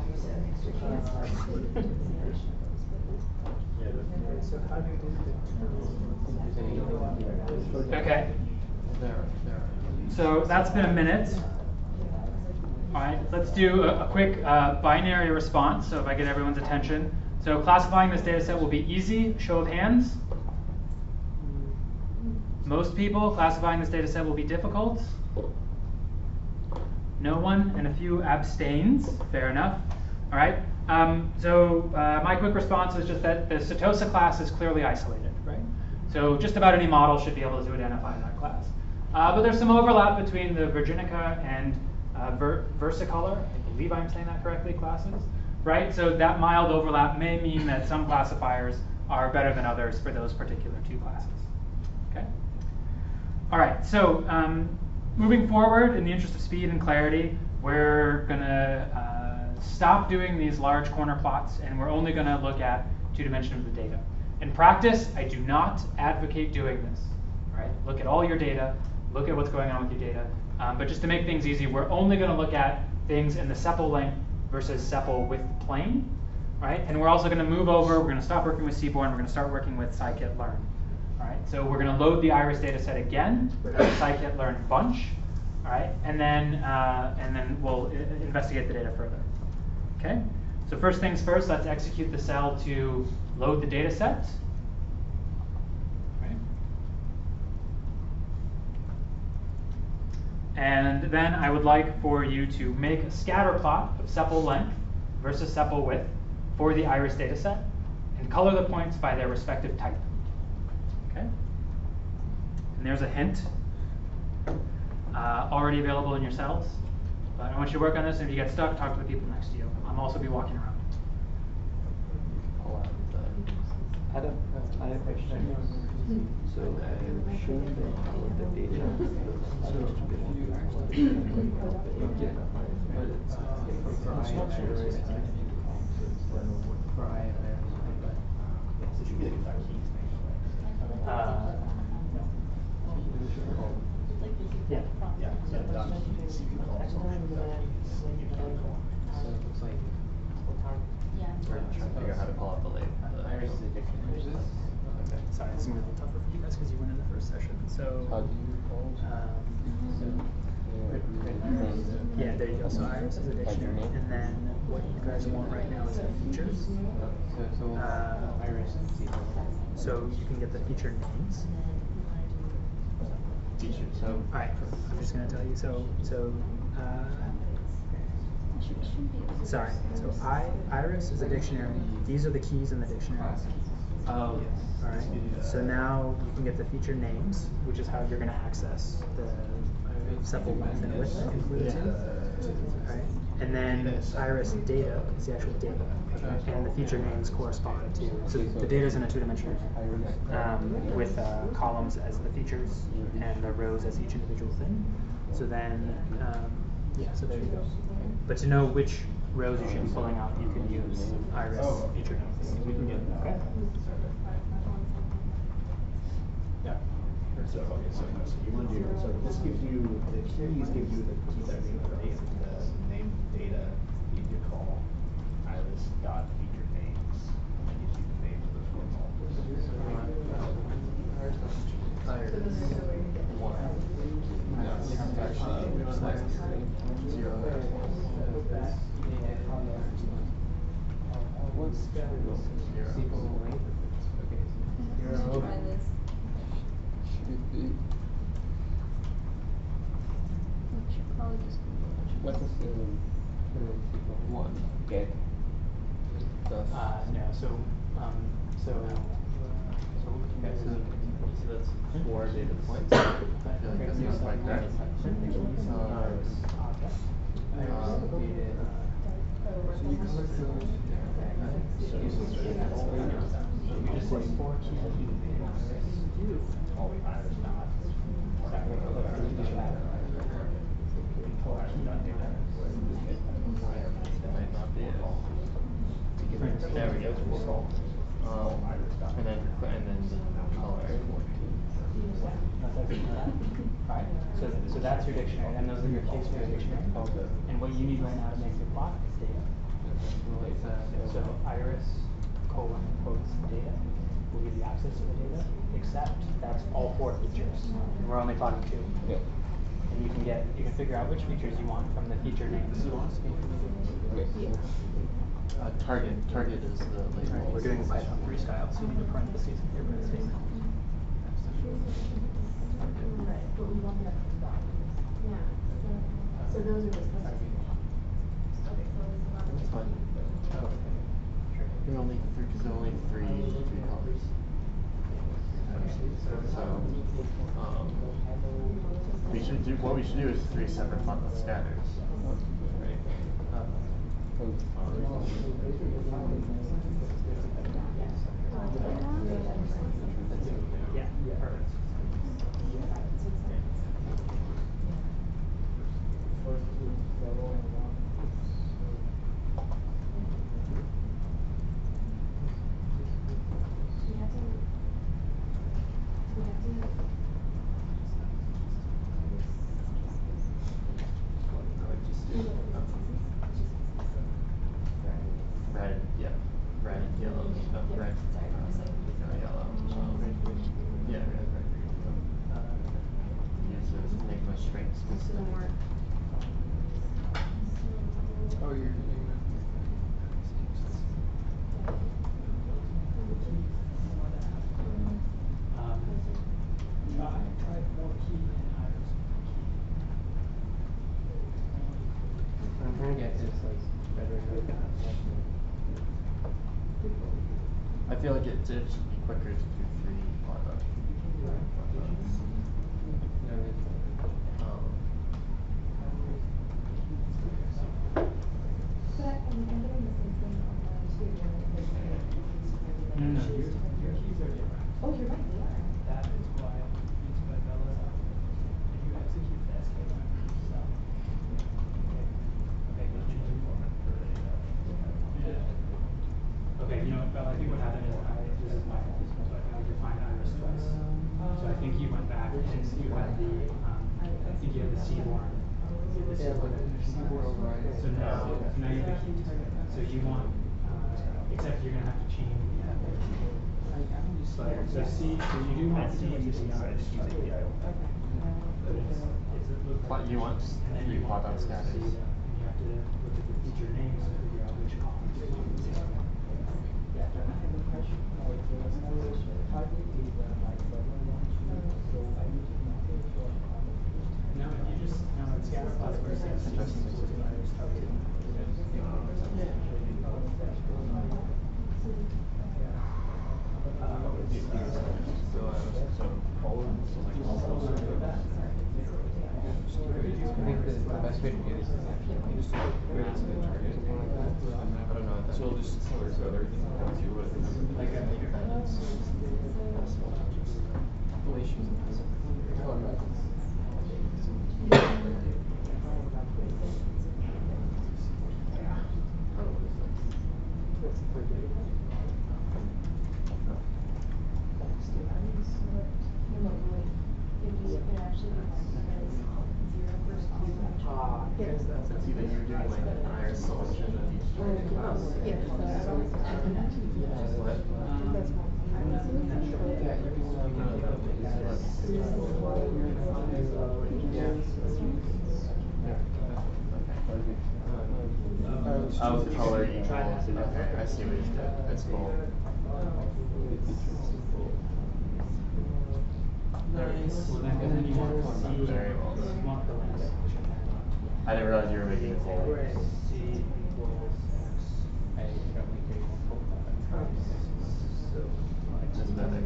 Okay, There, there. so that's been a minute. All right, let's do a, a quick uh, binary response, so if I get everyone's attention. So classifying this data set will be easy, show of hands. Most people, classifying this data set will be difficult. No one, and a few abstains, fair enough. All right, um, so uh, my quick response is just that the Setosa class is clearly isolated, right? So just about any model should be able to identify that class. Uh, but there's some overlap between the Virginica and uh, Ver Versicolor, I believe I'm saying that correctly, classes, right? So that mild overlap may mean that some classifiers are better than others for those particular two classes, okay? All right, so um, moving forward, in the interest of speed and clarity, we're gonna uh, stop doing these large corner plots, and we're only gonna look at two dimensions of the data. In practice, I do not advocate doing this. Right? Look at all your data, look at what's going on with your data. Um, but just to make things easy, we're only gonna look at things in the sepal length versus sepal width plane. Right? And we're also gonna move over, we're gonna stop working with Seaborn, we're gonna start working with scikit-learn. All right, so we're going to load the iris data set again with the scikit-learn bunch, all right, and then uh, and then we'll I investigate the data further. Okay, so first things first, let's execute the cell to load the data set. Right. And then I would like for you to make a scatter plot of sepal length versus sepal width for the iris data set, and color the points by their respective type. Okay, and there's a hint uh, already available in your cells. But I want you to work on this, and if you get stuck, talk to the people next to you. I'll also be walking around. I don't, I have a question. So I've shown that how the data seems to be but it's for iris, for iris, it should be like a keys. Uh, yeah. Yeah, so done. So it looks like Yeah. We're trying to figure out how to pull out the label. iris is a dictionary. Okay. Sorry, it's gonna be a little tougher for you guys because you went in the first session. So, How do you call it? um, yeah, there you go. So iris is a dictionary, and then what you guys want right now is the features. So, so Uh, iris and C. So you can get the feature names. Feature. So All right, I'm just gonna tell you. So, so, uh, sorry. So I iris is a dictionary. These are the keys in the dictionary. oh All right. So now you can get the feature names, which is how you're gonna access the sepal length and width included. All right. And then iris data is the actual data, and the feature names correspond to. So the data is in a two-dimensional um, with uh, columns as the features and the rows as each individual thing. So then, um, yeah. So there you go. But to know which rows you should be pulling out, you can use iris feature names. Okay. Yeah. So, okay, so, so you want to do, so this gives you, the keys give you the key that name, right? The name data, you can call iris dot feature names, and it gives you the names of the four molecules. What's sequel length? Okay. Zero. Try this. Should be. We should probably just do What is the current sequel? One. Get. Uh, no. So, um, so. So, okay, so, so that's four data points. I feel like this looks like that. Uh, So you can look through. So you just say four keys. All the iris dot. There we go. Um, and then, and then the color. Alright, so, so that's your dictionary, and those are your keys for your dictionary. And what you need right now to make your plot is data. So iris colon quotes data will give you access to the data, except that's all four features. And we're only plotting two. Yeah. And you can get, you can figure out which features you want from the feature names. Okay. Uh, target, target is the label. We're doing Python freestyle, so you need a parentheses in your print statement. But we want that from doc. Yeah. So those are just. That's fine. There are only three, there are only three, three colors. So, um, we should do, what we should do is three separate font scatters. Right? Yeah, perfect. red, uh, yellow. Um, yeah, red, red, green. Yeah, so it's Enigma strings. This didn't work. Oh, you're doing that. Um, try, try more key and iris key. I'm trying to get this like better. I feel like it, it should be quicker to do three quadra. Um, But I, I'm I'm getting the same thing online too, when it says like, No, no, Your, choose to- your keys are different. Oh, you're right, they are. That is why it's by Bella. If you execute the S K Y yourself. Okay, go change the format for a, uh, yeah. Okay, you know, Bella, I think what happened is I, this is my fault, so I I defined iris twice. So I think you went back and you had the, um, I think you had the Seaborn. You had the Seaborn definition. So now, so now you have the key type. So you want, uh, except you're gonna have to change the app. But, so C, so you do want C to be iris. But it's, it's a look But you want and then three you want quad the scatters. C, and you have to look at the feature names to figure out which columns to use. No, if you just, no, it's scatter plots where it says C equals to iris target. I think the, the best way to do this is actually like just where it's the target, something like that. I don't know what that So I'll means. just sort of everything down to what Like a meter. relations. It's either you're doing like an iris selection of each string. What? Oh, color equals. Okay, I see what he's doing. That's cool. Nice. Well, then, and then you want C, Very well you done. want the lens. I didn't realize you were making it full. C equals X. I got like a full So, Just mimic.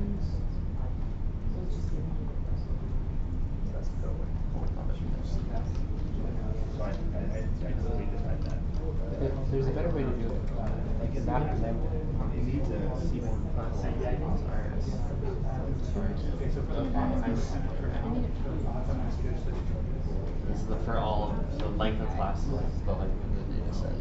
Let's go with full punishment. So I, I, I, I totally defined that. There- There's a better way to do it. Uh, like in that example. It needs a Seaborn. So yeah, I think iris. okay, so for the font, I would send it for now. For the font, I'm asking you to switch to This is the for all of the length of class is the length of the data set.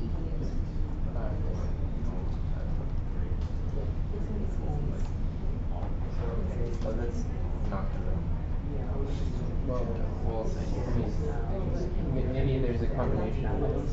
So that's not gonna. Well, We'll see. I mean, may- maybe there's a combination of like.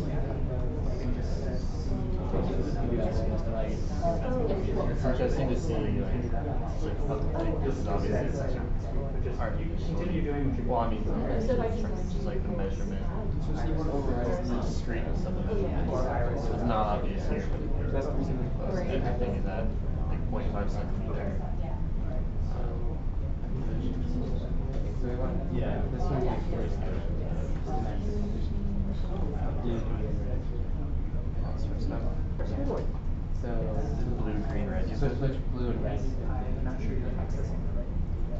It's interesting to see like, like this is obviously such a hard to Continue doing what you're Well, I mean, So if I just this is like the measurement. It's the discrete and stuff. So it's not obvious here, but That's the most interesting is that like zero point five centimeter. Um, So we want, yeah, this one like first. So blue, green, red. So switch blue and red. I'm not sure you're accessing the right.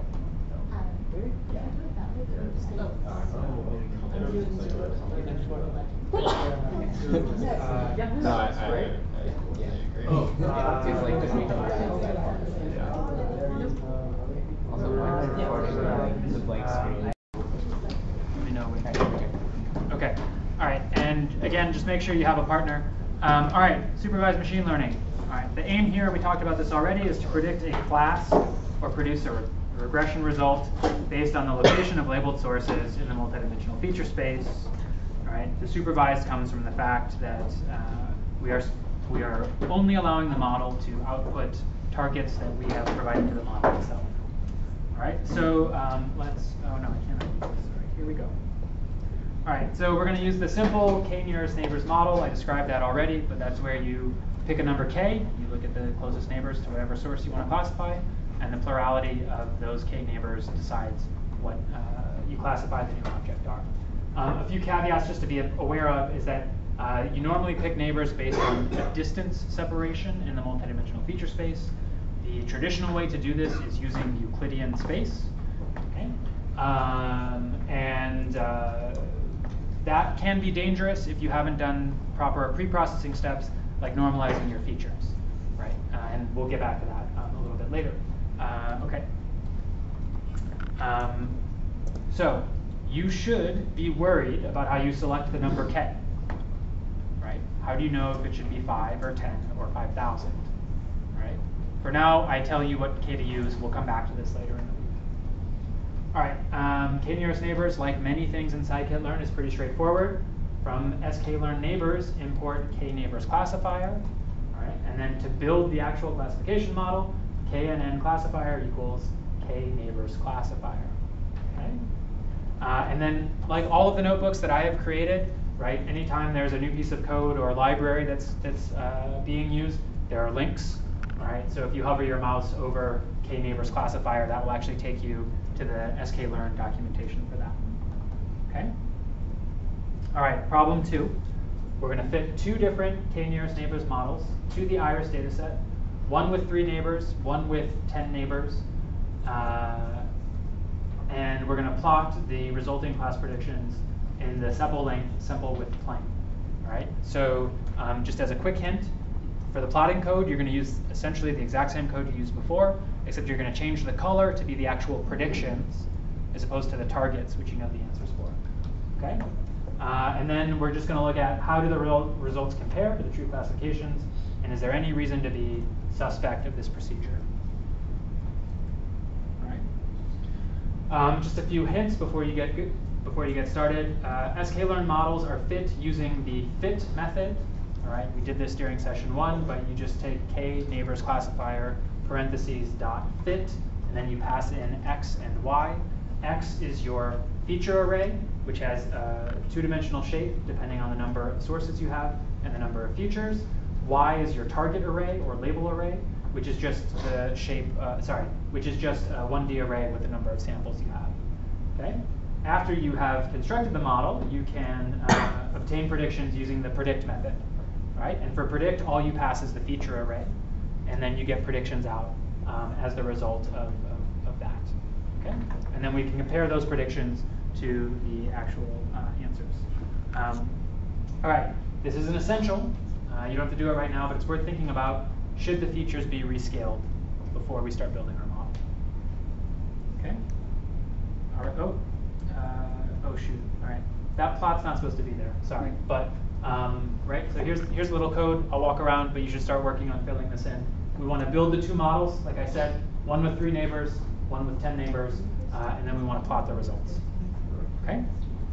No, I, I, I, Yeah. Oh, It's like the green and red. yeah. Also, why is recording the blank screen? Let me know when. Okay. All right. And again, just make sure you have a partner. Um, all right. Supervised machine learning. All right. The aim here, we talked about this already, is to predict a class or produce a re regression result based on the location of labeled sources in the multidimensional feature space. All right. The supervised comes from the fact that uh, we are we are only allowing the model to output targets that we have provided to the model itself. All right, so um, let's, oh no, I can't, sorry, here we go. All right, so we're going to use the simple k nearest neighbors model. I described that already, but that's where you pick a number k, you look at the closest neighbors to whatever source you want to classify, and the plurality of those k neighbors decides what uh, you classify the new object are. Um, a few caveats just to be aware of is that uh, you normally pick neighbors based on a distance separation in the multidimensional feature space. The traditional way to do this is using Euclidean space. Okay? Um, and uh, that can be dangerous if you haven't done proper pre-processing steps like normalizing your features, right? Uh, and we'll get back to that um, a little bit later. Uh, okay. Um, so you should be worried about how you select the number k, right? How do you know if it should be five or ten or five thousand, right? For now, I tell you what k to use. We'll come back to this later in the week. All right, um, k nearest neighbors, like many things in scikit-learn, is pretty straightforward. From sklearn neighbors, import k neighbors classifier. All right, and then to build the actual classification model, knn classifier equals k neighbors classifier. Okay. Uh, and then, like all of the notebooks that I have created, right? Anytime there's a new piece of code or a library that's that's uh, being used, there are links. All right. So if you hover your mouse over k neighbors classifier, that will actually take you to the sklearn documentation for that. Okay. All right. Problem two. We're going to fit two different k nearest neighbors models to the iris dataset. One with three neighbors, one with ten neighbors. Uh, and we're going to plot the resulting class predictions in the sepal length simple width plane. All right. So um, just as a quick hint, for the plotting code, you're going to use essentially the exact same code you used before, except you're going to change the color to be the actual predictions as opposed to the targets, which you know the answers for. Okay. Uh, and then we're just going to look at how do the real results compare to the true classifications, and is there any reason to be suspect of this procedure? Um, just a few hints before you get good, before you get started. Uh, sklearn models are fit using the fit method. All right, we did this during session one, but you just take k neighbors classifier parentheses dot fit, and then you pass in x and y. X is your feature array, which has a two-dimensional shape depending on the number of sources you have and the number of features. Y is your target array or label array, which is just the shape, uh, sorry, which is just a one D array with the number of samples you have. Okay. After you have constructed the model, you can uh, obtain predictions using the predict method. Right? And for predict, all you pass is the feature array, and then you get predictions out um, as the result of, of, of that. Okay. And then we can compare those predictions to the actual uh, answers. Um, all right. This is an essential. Uh, you don't have to do it right now, but it's worth thinking about. Should the features be rescaled before we start building our model? Okay. All right. Oh, uh, oh shoot. All right. That plot's not supposed to be there. Sorry, but um, right. So here's here's a little code. I'll walk around, but you should start working on filling this in. We want to build the two models, like I said, one with three neighbors, one with ten neighbors, uh, and then we want to plot the results. Okay.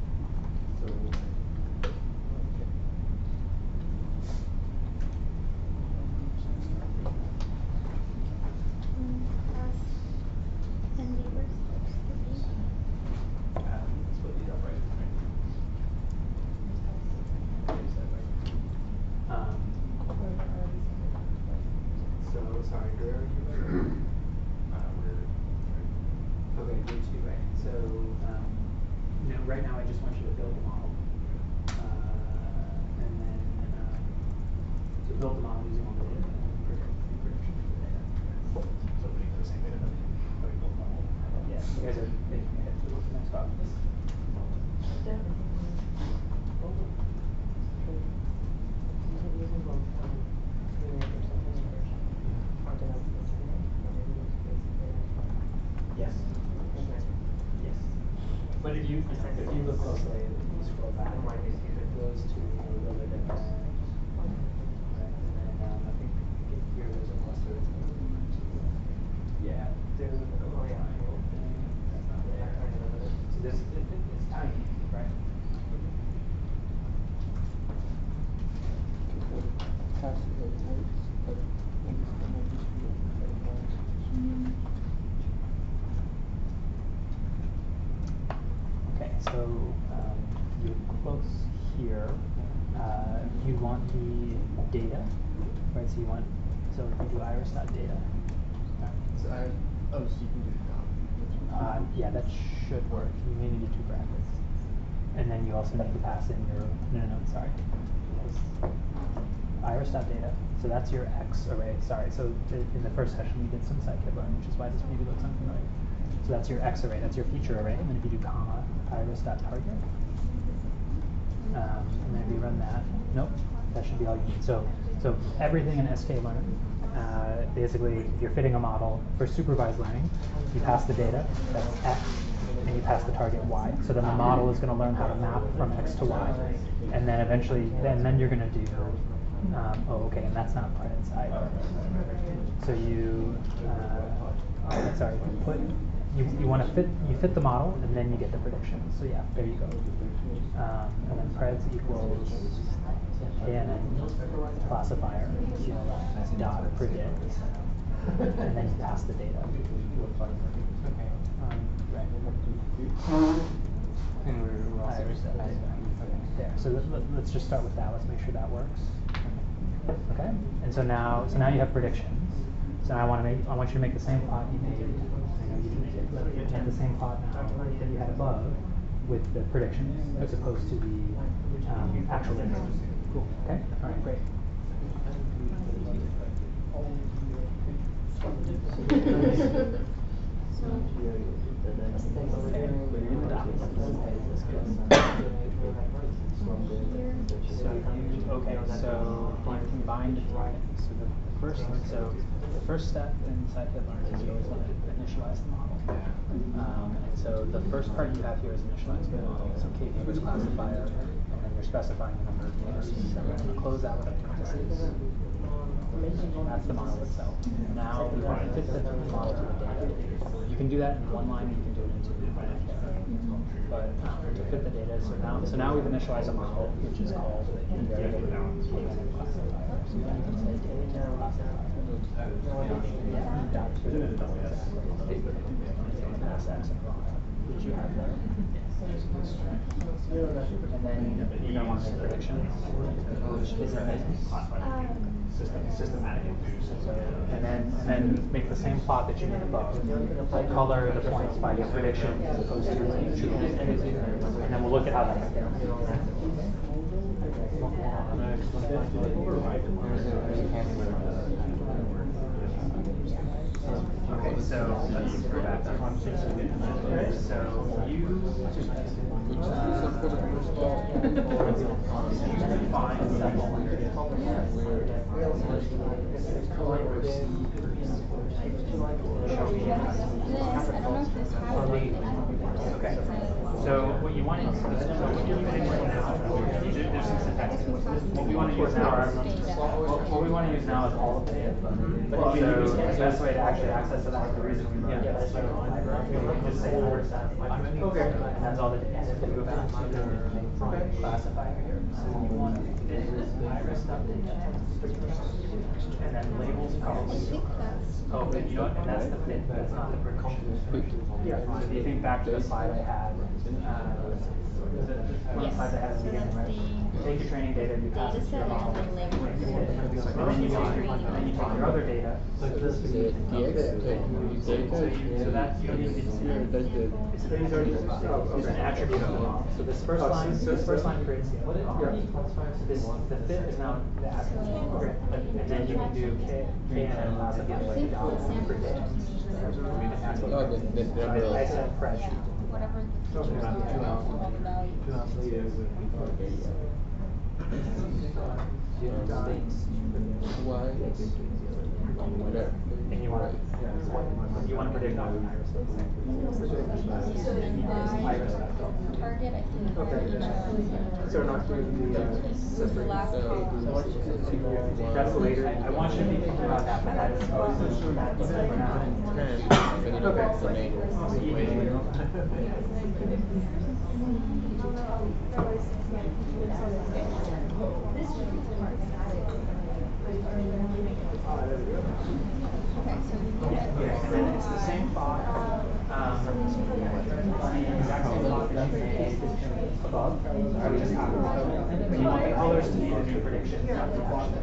Yes. Yes. But if you if you look closely, if you scroll back, it goes to the limit. Right? And then um, I think here there's a cluster. Yeah. There's a oh yeah. That's not there. So this it, it, it's tiny, right? so um, you're close here. Uh, you want the data, right? So you want, so if you do iris.data. So I, oh, so you can do it now. Uh, yeah, that should work. You may need to do brackets. And then you also need to pass in your, no, no, no, sorry. Iris.data, so that's your X array, sorry. So th in the first session we did some scikit-learn, which is why this maybe looks unfamiliar. So that's your X array, that's your feature array, and then if you do comma, iris.target, um, and then if you run that, nope, that should be all you need. So, so everything in sklearn, uh, basically, if you're fitting a model for supervised learning, you pass the data, that's X, and you pass the target Y. So then the model is going to learn how to map from X to Y, and then eventually, then then you're going to do, um, oh, okay, and that's not Pred's either. So you, uh, oh, sorry, put. You, you want to fit, you fit the model, and then you get the prediction. So yeah, there you go. Um, and then preds equals K N N classifier dot predict, and then you pass the data. Okay. Um, right. Iris, there. So let, let, let's just start with that. Let's make sure that works. Okay. And so now, so now you have predictions. So now I want to make, I want you to make the same plot you made. And the same plot now that you had above with the predictions as opposed to the um, actual data. Cool. Okay? All right, great. So you, okay, so you combined, so the first, so the first step in scikit-learn is you always want to initialize the model. Um, and so the first part you have here is initializing the model. So K P was classifier, and then you're specifying the number of units. So we're going to close out with a parentheses. That's the model itself. Now we want to fit the model to the data. You can do that in one line, you can do it in two. But um, to fit the data, so now so now we've initialized a model which is called K N N classifier. So then you can say K N N classifier. Did you have that? And then you don't want to make predictions. System, systematic And then and then make the same plot that you made above. Color the points by your prediction as opposed to true. And then we'll look at how that compares. Okay, so let's go back to so you Okay. So what you want to so what you're using right now, there's some syntax. What we want to use now are what we want to use now is all of the data. So the best way to actually access it, like the reason we run it is just say iris dot data. Okay. And that's all the data. If you go back to the classifier here, so you want to iris dot data. And then labels columns. Oh, but you know what? And that's the fit. That's not the prediction. Yeah. So if you think back to the slide I had, uh, the, the Yes. slide I had at the beginning, right? You take your training data, you pass it to your model, and then you take your, and then you take your other data. So this is the so, you, so that you don't need to see it. So these are these are an attribute of the model. So this first line, this first line creates the model. This the fit is now the attribute. And then you can do K K N N classifier like dot predict. Oh, the, the, the, I said fresh. Whatever the teachers do, all the values. why? Whatever. And you want to you want to predict on an iris. So then Iris. by target, I think. Okay. So not doing the, uh, This is the last column. That's the later. I want you to be thinking about that, but that is that's for now. Okay, so we Yeah, and then it's the same plot. Um, exact same plot that we made above. I would just average. And you want the colors to be the new prediction, not the actual.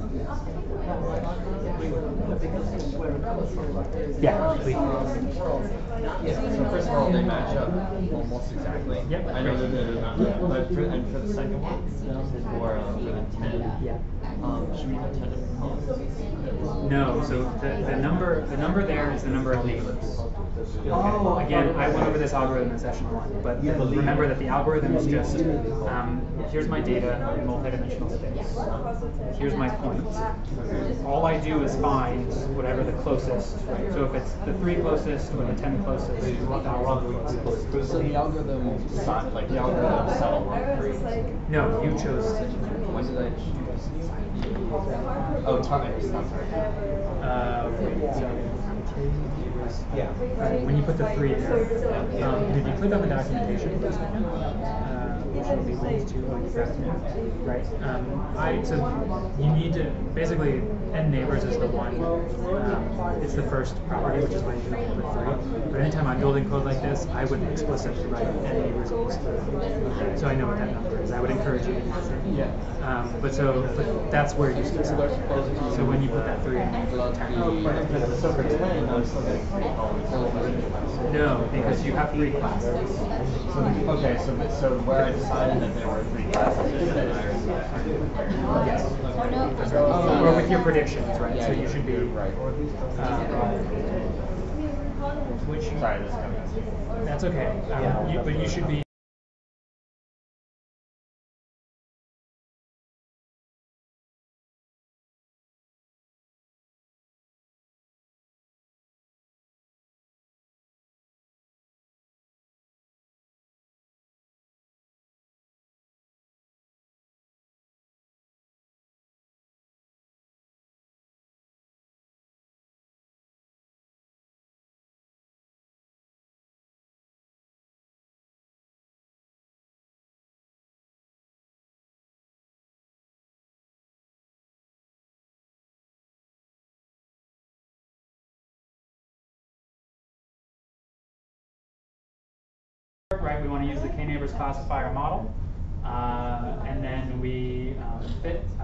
Yeah, we, Yeah, so first of all, they match up almost exactly. Yep. I know that they're not, yeah, but for, and for the second one, for, um, for the ten, yeah. um, should we have ten different colors? No, so the, the number the number there is the number of neighbors. Oh, Again, I went over this algorithm in session one, but remember that the algorithm is just, um, here's my data in multidimensional space. Here's my point. All I do is find whatever the closest, right? So if it's the three closest or the ten closest, So the algorithm, Not like the algorithm settled on three. no, you chose. When did I choose? Oh, time, it's not sorry. Uh, wait, so, Yeah. uh, when you put the three there, um, and if you click on the documentation for a second, uh, which will be linked to on the document, right? Um, I so you need to basically n neighbors is the one. Um, it's the first property, which is why you can only put three. But anytime I'm building code like this, I would explicitly write n neighbors equals three, so I know what that number is. I would encourage you to use it. yeah. Um, but so but that's where you start. So when you put that three in, So for ten, I'm still getting three colors. no, because you have three classes. So, okay, so, so where I decided that there were three classes is that Iris got Yes. Oh, Or with your predictions, right? Yeah, So yeah, you should be. you're right. Uh, which Sorry, this is coming. that's okay. Um, Yeah. you, but you should be. Right, we want to use the k-neighbors classifier model, uh, and then we um, fit uh,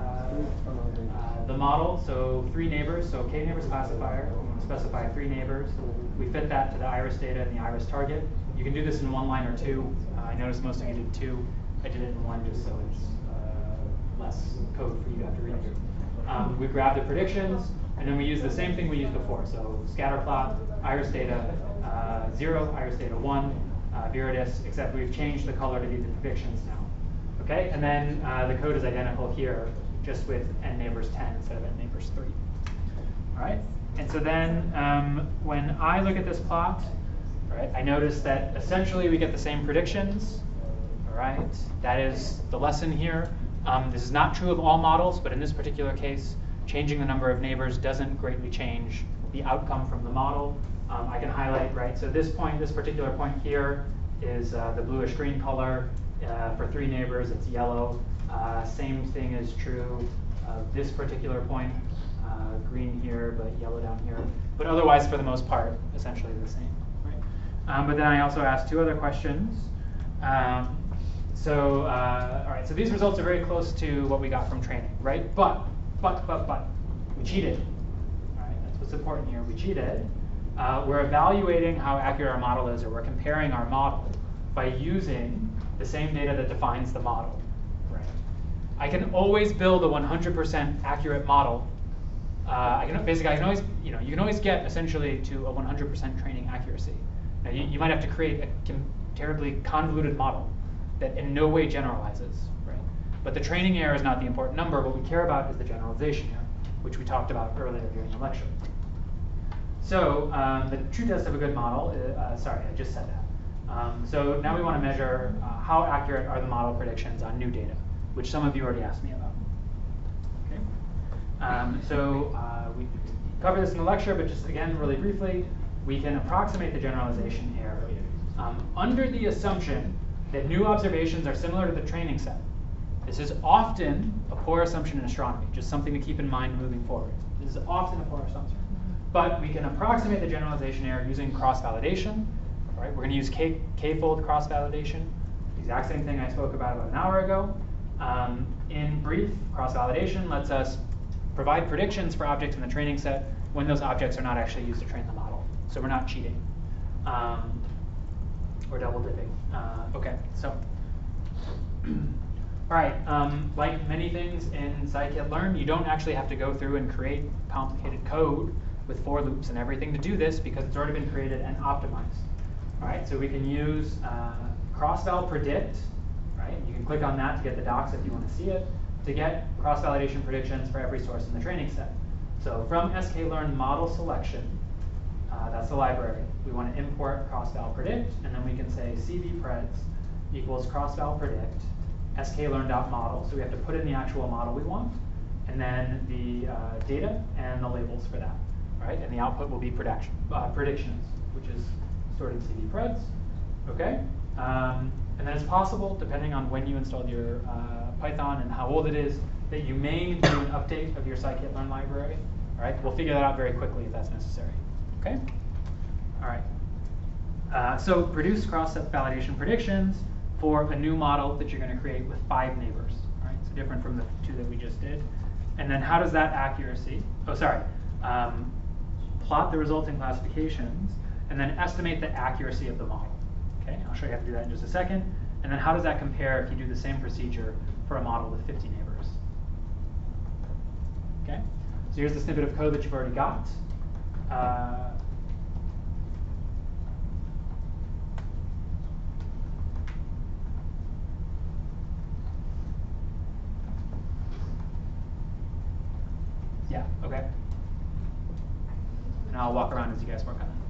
uh, the model. So three neighbors, so k-neighbors classifier. We want to specify three neighbors. We fit that to the iris data and the iris target. You can do this in one line or two. Uh, I noticed most of you did two. I did it in one just so it's uh, less code for you to have to read through. Um, we grab the predictions, and then we use the same thing we used before. So scatter plot, iris data uh, zero, iris data one. Uh, Viridis, except we've changed the color to be the predictions now. Okay, and then uh, the code is identical here, just with n neighbors ten instead of n neighbors three. All right, and so then um, when I look at this plot, all right, I notice that essentially we get the same predictions. All right, that is the lesson here. Um, this is not true of all models, but in this particular case, changing the number of neighbors doesn't greatly change the outcome from the model. Um, I can highlight, right, so this point, this particular point here is uh, the bluish green color. Uh, for three neighbors, it's yellow. Uh, same thing is true of this particular point, uh, green here, but yellow down here. But otherwise, for the most part, essentially the same, right? Um, but then I also asked two other questions. Um, so, uh, all right, so these results are very close to what we got from training, right? But, but, but, but, we cheated. All right, that's what's important here, we cheated. Uh, we're evaluating how accurate our model is, or we're comparing our model by using the same data that defines the model. Right? I can always build a one hundred percent accurate model. Uh, I can basically, I can always, you know, you can always get essentially to a one hundred percent training accuracy. Now, you, you might have to create a terribly convoluted model that in no way generalizes, right? But the training error is not the important number. What we care about is the generalization error, which we talked about earlier during the lecture. So um, the true test of a good model, uh, sorry, I just said that. Um, so now we want to measure uh, how accurate are the model predictions on new data, which some of you already asked me about. Okay. Um, so uh, we covered this in the lecture, but just again, really briefly, we can approximate the generalization error um, under the assumption that new observations are similar to the training set. This is often a poor assumption in astronomy, just something to keep in mind moving forward. This is often a poor assumption. But we can approximate the generalization error using cross-validation. right? We're going to use K, K-fold cross-validation, the exact same thing I spoke about about an hour ago. Um, in brief, cross-validation lets us provide predictions for objects in the training set when those objects are not actually used to train the model. So we're not cheating. Um, or double dipping. Uh, okay, so. All right, um, like many things in scikit-learn, you don't actually have to go through and create complicated code with for loops and everything to do this because it's already been created and optimized. All right, so we can use uh, cross-val predict, right? You can click on that to get the docs if you want to see it, to get cross-validation predictions for every source in the training set. So from sklearn model selection, uh, that's the library, we want to import cross-val predict, and then we can say cvpreds equals cross-val predict sklearn.model. So we have to put in the actual model we want, and then the uh, data and the labels for that, right? And the output will be prediction, uh, predictions, which is stored in cvpreds. Okay, um, and then it's possible, depending on when you installed your uh, Python and how old it is, that you may do an update of your scikit-learn library. All right, we'll figure that out very quickly if that's necessary. Okay, all right. Uh, so produce cross-validation predictions for a new model that you're going to create with five neighbors. All right, so different from the two that we just did. And then how does that accuracy? Oh, sorry. Um, plot the resulting classifications, and then estimate the accuracy of the model. Okay, I'll show you how to do that in just a second. And then how does that compare if you do the same procedure for a model with fifty neighbors? Okay, so here's the snippet of code that you've already got. Uh, yeah, okay. And I'll walk around as you guys work on it.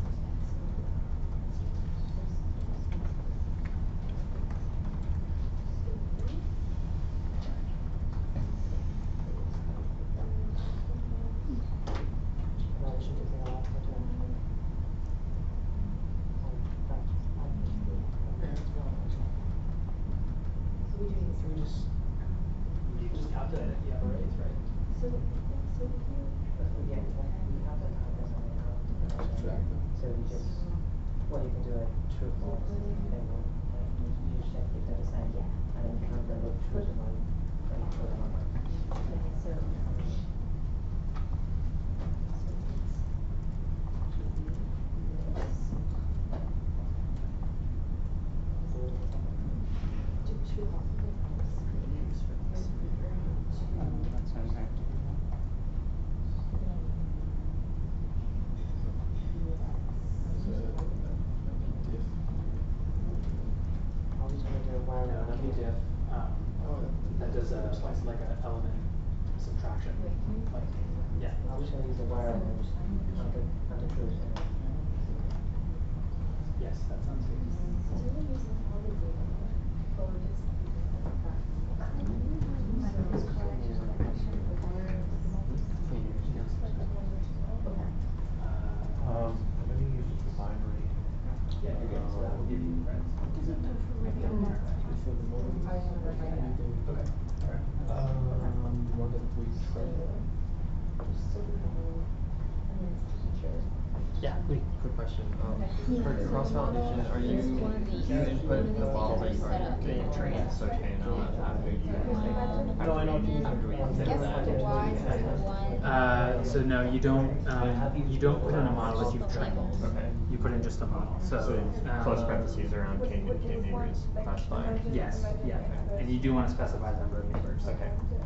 You just calculate it, you have arrays, right? So, so if you, yeah, we have the time as an account. So we just, well, you can do a true false, and then you, you check if they're the same, and then count them with true to one, and true to one. Okay, so. That does a like an element subtraction. Like, yeah. I'm just gonna use the wire and then just under under truth. Yes, that sounds good. Um, I'm going to use it for binary. Yeah, you're good. So that will give you friends. Okay. All right. Um, the one that we tried. Yeah. Quick, quick question. Um, for cross-validation, are you you input the model that you are being trained, so train on after you? No, I know what you mean. After we think that. Uh, so no, you don't. Um, you don't put in a model that you've trained. Okay. You put in just a model. So, So um, close parentheses around k k neighbors slash line. Yes. Yeah. And you do want to specify the number of neighbors. Okay.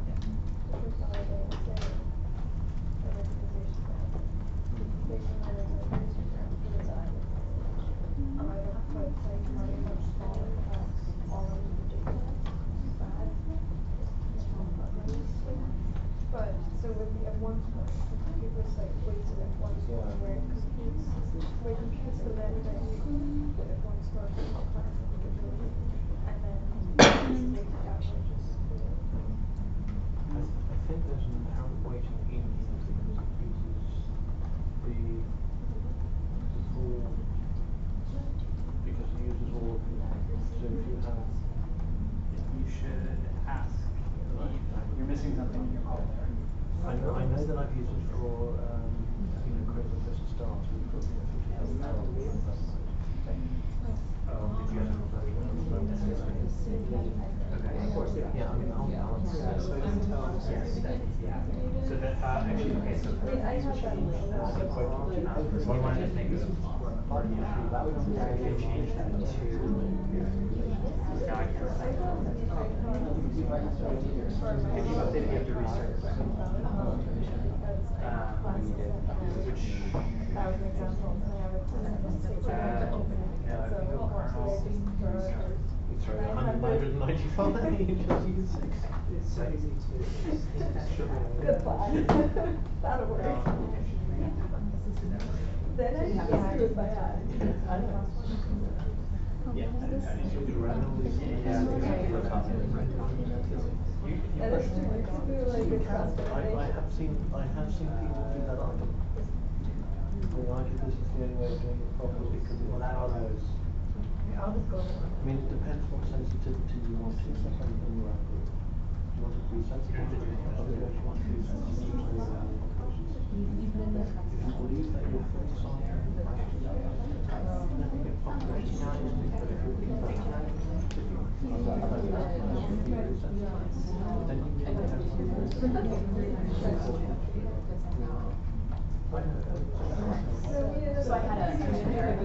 But so with the F one score, it was like weights of F one score where it competes, where it competes the letter that you with F one score for each class individually, and then they averages. I, I think there's an inherent weighting in here because it uses the full, because it uses all of the, so if you have, You should ask. You're missing something in your call there. I know, I know that I've used it for, um, you know, creating a list of stars, we put, you know, fifty thousand stars. Yes, that needs to be happening. So that, uh, actually, okay, so for I these have that change, list. uh, so quick, um, we wanted to think of, uh, we could change that to, now I can't remember. If you update it, you have to restart it. Um, which, That was an example, and I would send them to take Uh, it to open it. uh, So, Google what should I kernels. just restart? Sorry, And I have one the- hundred ninety-five. it's so easy to, Good plan. That'll work. Then I have to screw with my eye. Yeah, I didn't, I didn't do it randomly. Yeah. You, you That is true, you can do like a cross I, I have seen, I have seen people do that item. They argue this is the only way of doing it properly because it Well, that also allows. I'll just go. I mean, it depends what sensitivity you want to set on in your algorithm. Do you want it to be sensitive to the public, or do you want to be sensitive to the applications? If you believe that you're free software, then you get population statistics, but if you're being very then you can have So I had a engineer.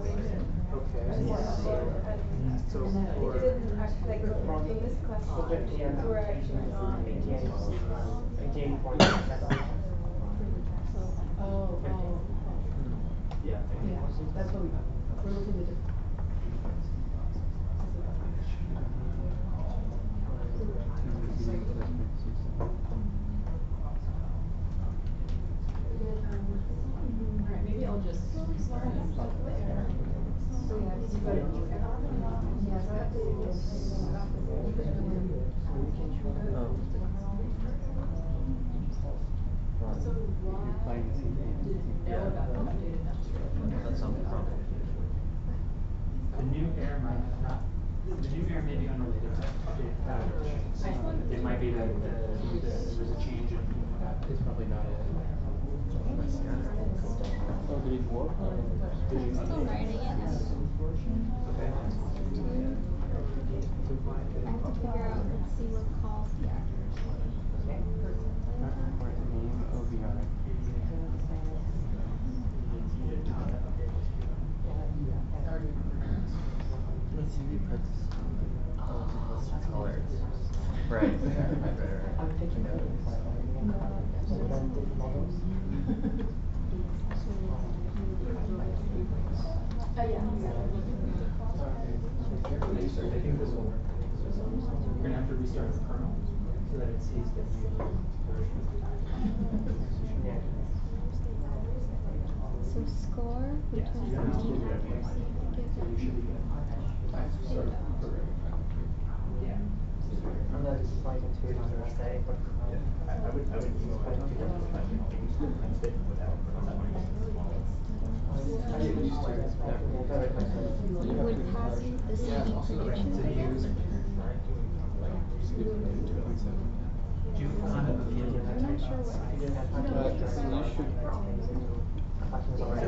So It for, didn't actually, like, in this question, we're actually not. Eighty-eight point seven. Oh, oh. yeah. Yeah, that's what we, we're looking at different. Alright, maybe I'll just start and stop there. So yeah, you go to new era. Yeah, so I have to. So why didn't know about the updated message? That's something probably. The new air might not, the new air may be unrelated to updated calculations. It might be that the, the, there was a change in what happened. It's probably not it. Oh, did it work? Did you? Still writing it. Okay. I have to figure out, let's see what calls the accuracy. Name O V R. Let's see if it's Colors. Right. Right, right, right. I'm thinking of it, like, preventive models. Oh, yeah. I think this will work. You're gonna have to restart the kernel so that it sees the new version of the time. Yeah. So score, which Yeah, was you don't have to do the it every accuracy time. So you should be good. Yeah. I know this is like in two thousand eight, but. Yeah, I, I would, I would use like, you know, like, you know, use the print statement without. I didn't use to. It would pass you the same prediction To use. Do you kind of feel I'm not sure what. You didn't have Uh, to. so you should. Functions already.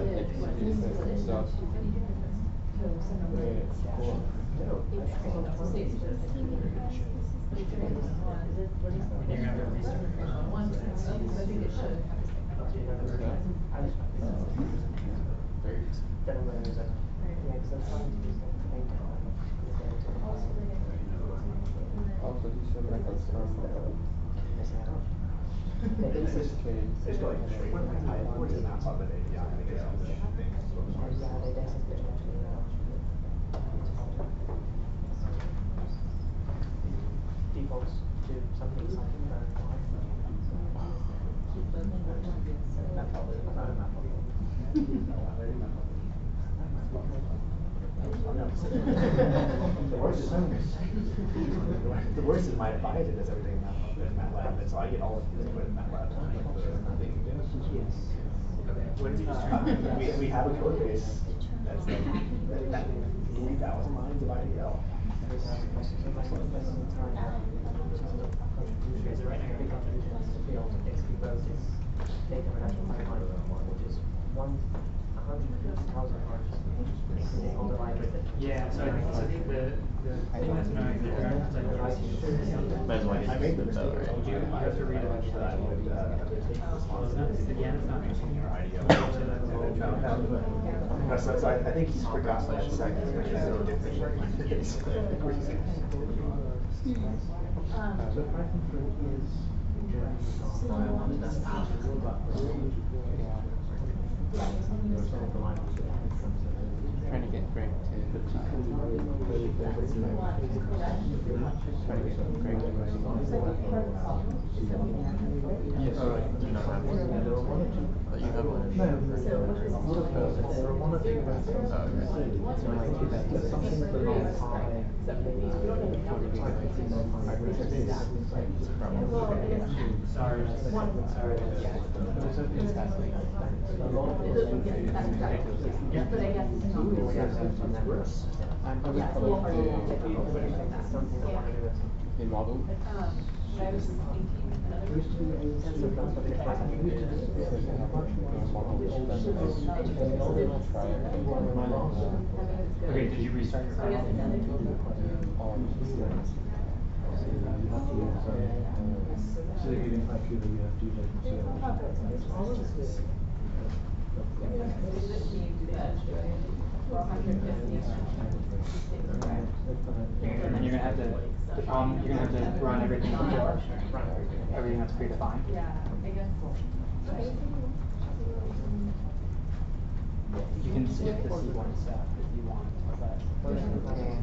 You're gonna have to restart the kernel. One, so that it so I sees think it should have the same. updated version. Better than user. Yeah, because I'm trying to use the main one. Also, these are records from. It's just, it's got like straight from the title to map up an A P I, I think it's all the things. Yeah, they basically actually, uh, defaults to something something very fine. Matplotlib, I'm not a Matplotlib. I do Matplotlib. The worst is the worst is my advisor does everything in Matplotlib in MATLAB, and so I get all of his input in MATLAB. Like the thing he does. Yes. Okay, what did you just Uh, turn? we, we have a code base that's like, that, that three thousand lines of I D L. Is it right now? X P versus data reduction pipeline, which is one hundred fifty thousand words, including all the libraries. Yeah, so I think, so I think the, the The thing that's annoying is that you're not like Might as well I get made the the bill, mistake. right? You you have to read it. That I would, uh, take responsibility Again, it's not for your I D O. Um, That's, that's, I, I think he's forgotten that it's like, it's so different. Um, So Python three is generally So- Trying to get Greg to. you want to correct. Trying to get Greg to write. So I think part of the problem is that we don't have code. Yes. Oh, right. Do you not have one? Oh, you have one? So what this is doing is There are one or two methods. Oh, okay. So like do that. There's something that Right. is high. Except that we don't even know the Python is non-high risk. Well, it's- Sorry. One. Sorry. It's fascinating. A lot of It doesn't get that right. Yeah. But I guess it's not. I'm Yeah, it's a little hard to difficult, but it's like that. Something I wanna do at some in model. Um, when I was eighteen, another. Used to be able to That's the first one that I Python used. used to be able to have much more Okay, did you restart your So I guess file? another tool. So if you didn't like you, you have to use like. It just means that for one hundred fifty. And then you're gonna have to, the problem, you're gonna have to run everything before, everything that's predefined. Yeah, I guess. You can skip the C one step if you want, but.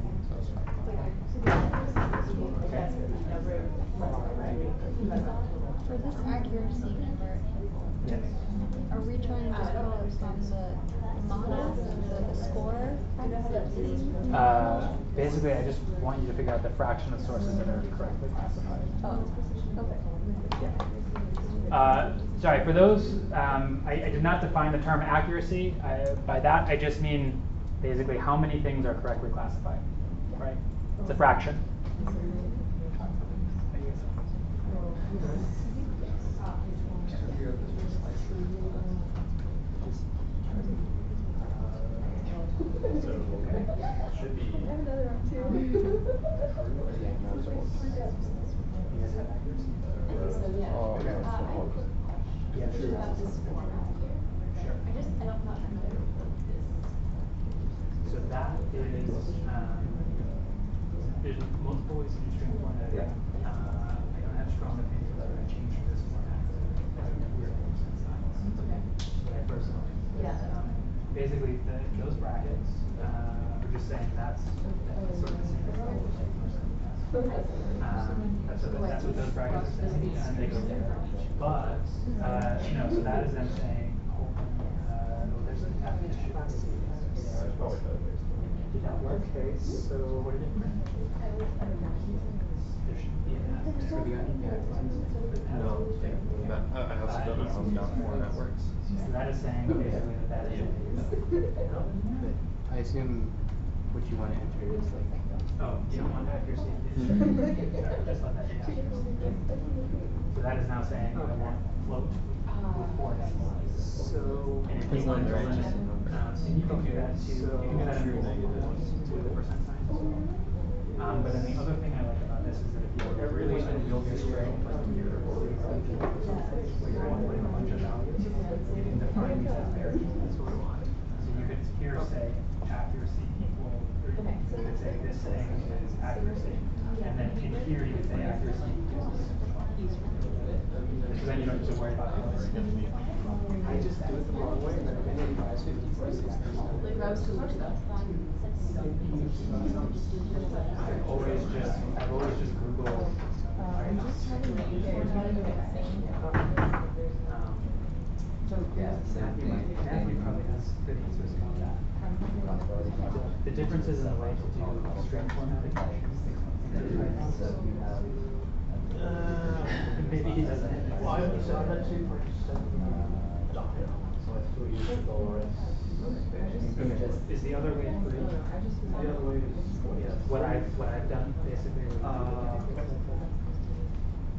For this accuracy number, Yes. are we trying to just focus on the model, the, the score accuracy? Uh, basically, I just want you to figure out the fraction of sources that are correctly classified. Oh, okay. Uh, sorry, for those, um, I, I did not define the term accuracy. I, by that, I just mean basically how many things are correctly classified, right? It's a fraction. Should be. I have another one too. So, yeah. Oh, okay. Uh, I have a quick question. Yeah, sure. About this format here. Sure. I just, I don't, not familiar with this. So that is, um, there's multiple ways to do string formatting. Uh, I don't have strong opinions whether I change this format. That would be weird since I'm, Okay. I personally. Yeah. Um, basically, the, those brackets, uh, are just saying that's, that's sort of the same as the whole thing. Um, that's what, that's what those brackets are saying, and they go there. But, uh, no, so that is them saying, open, uh, oh, there's a definition. Did that work? Okay, so What did it print? There should be an asterisk. Have you got any? No. But I I also don't know how that format works. So that is saying basically that that is. I assume what you want to enter is like. Oh, you don't want accuracy. Sorry, just let that be accuracy. So that is now saying I want float with four decimals. So. And if you want to limit, um, and you can do that too, you can do that in multiple with the percent signs. Um, but then the other thing I like about this is that if you ever really want to build your string, like your, where you want to put in a bunch of values, you can define these as variables. So you could here say accuracy equal, or you Okay. could say this thing is accuracy, and then in here you could say accuracy equals. So then you don't have to worry about how this. I just do it the wrong way, and then I get five fifty-four, sixty. Like rows to which though? I've always just, I've always just Googled. Um, Matthew, might- Matthew probably has good answers about that. The differences in the way to do string formatting. Uh, maybe he doesn't. Well, I so I'm actually for Docker, so I still use the Dolores. Is the other way free? The other way is, yeah. What I've, what I've done basically. Uh,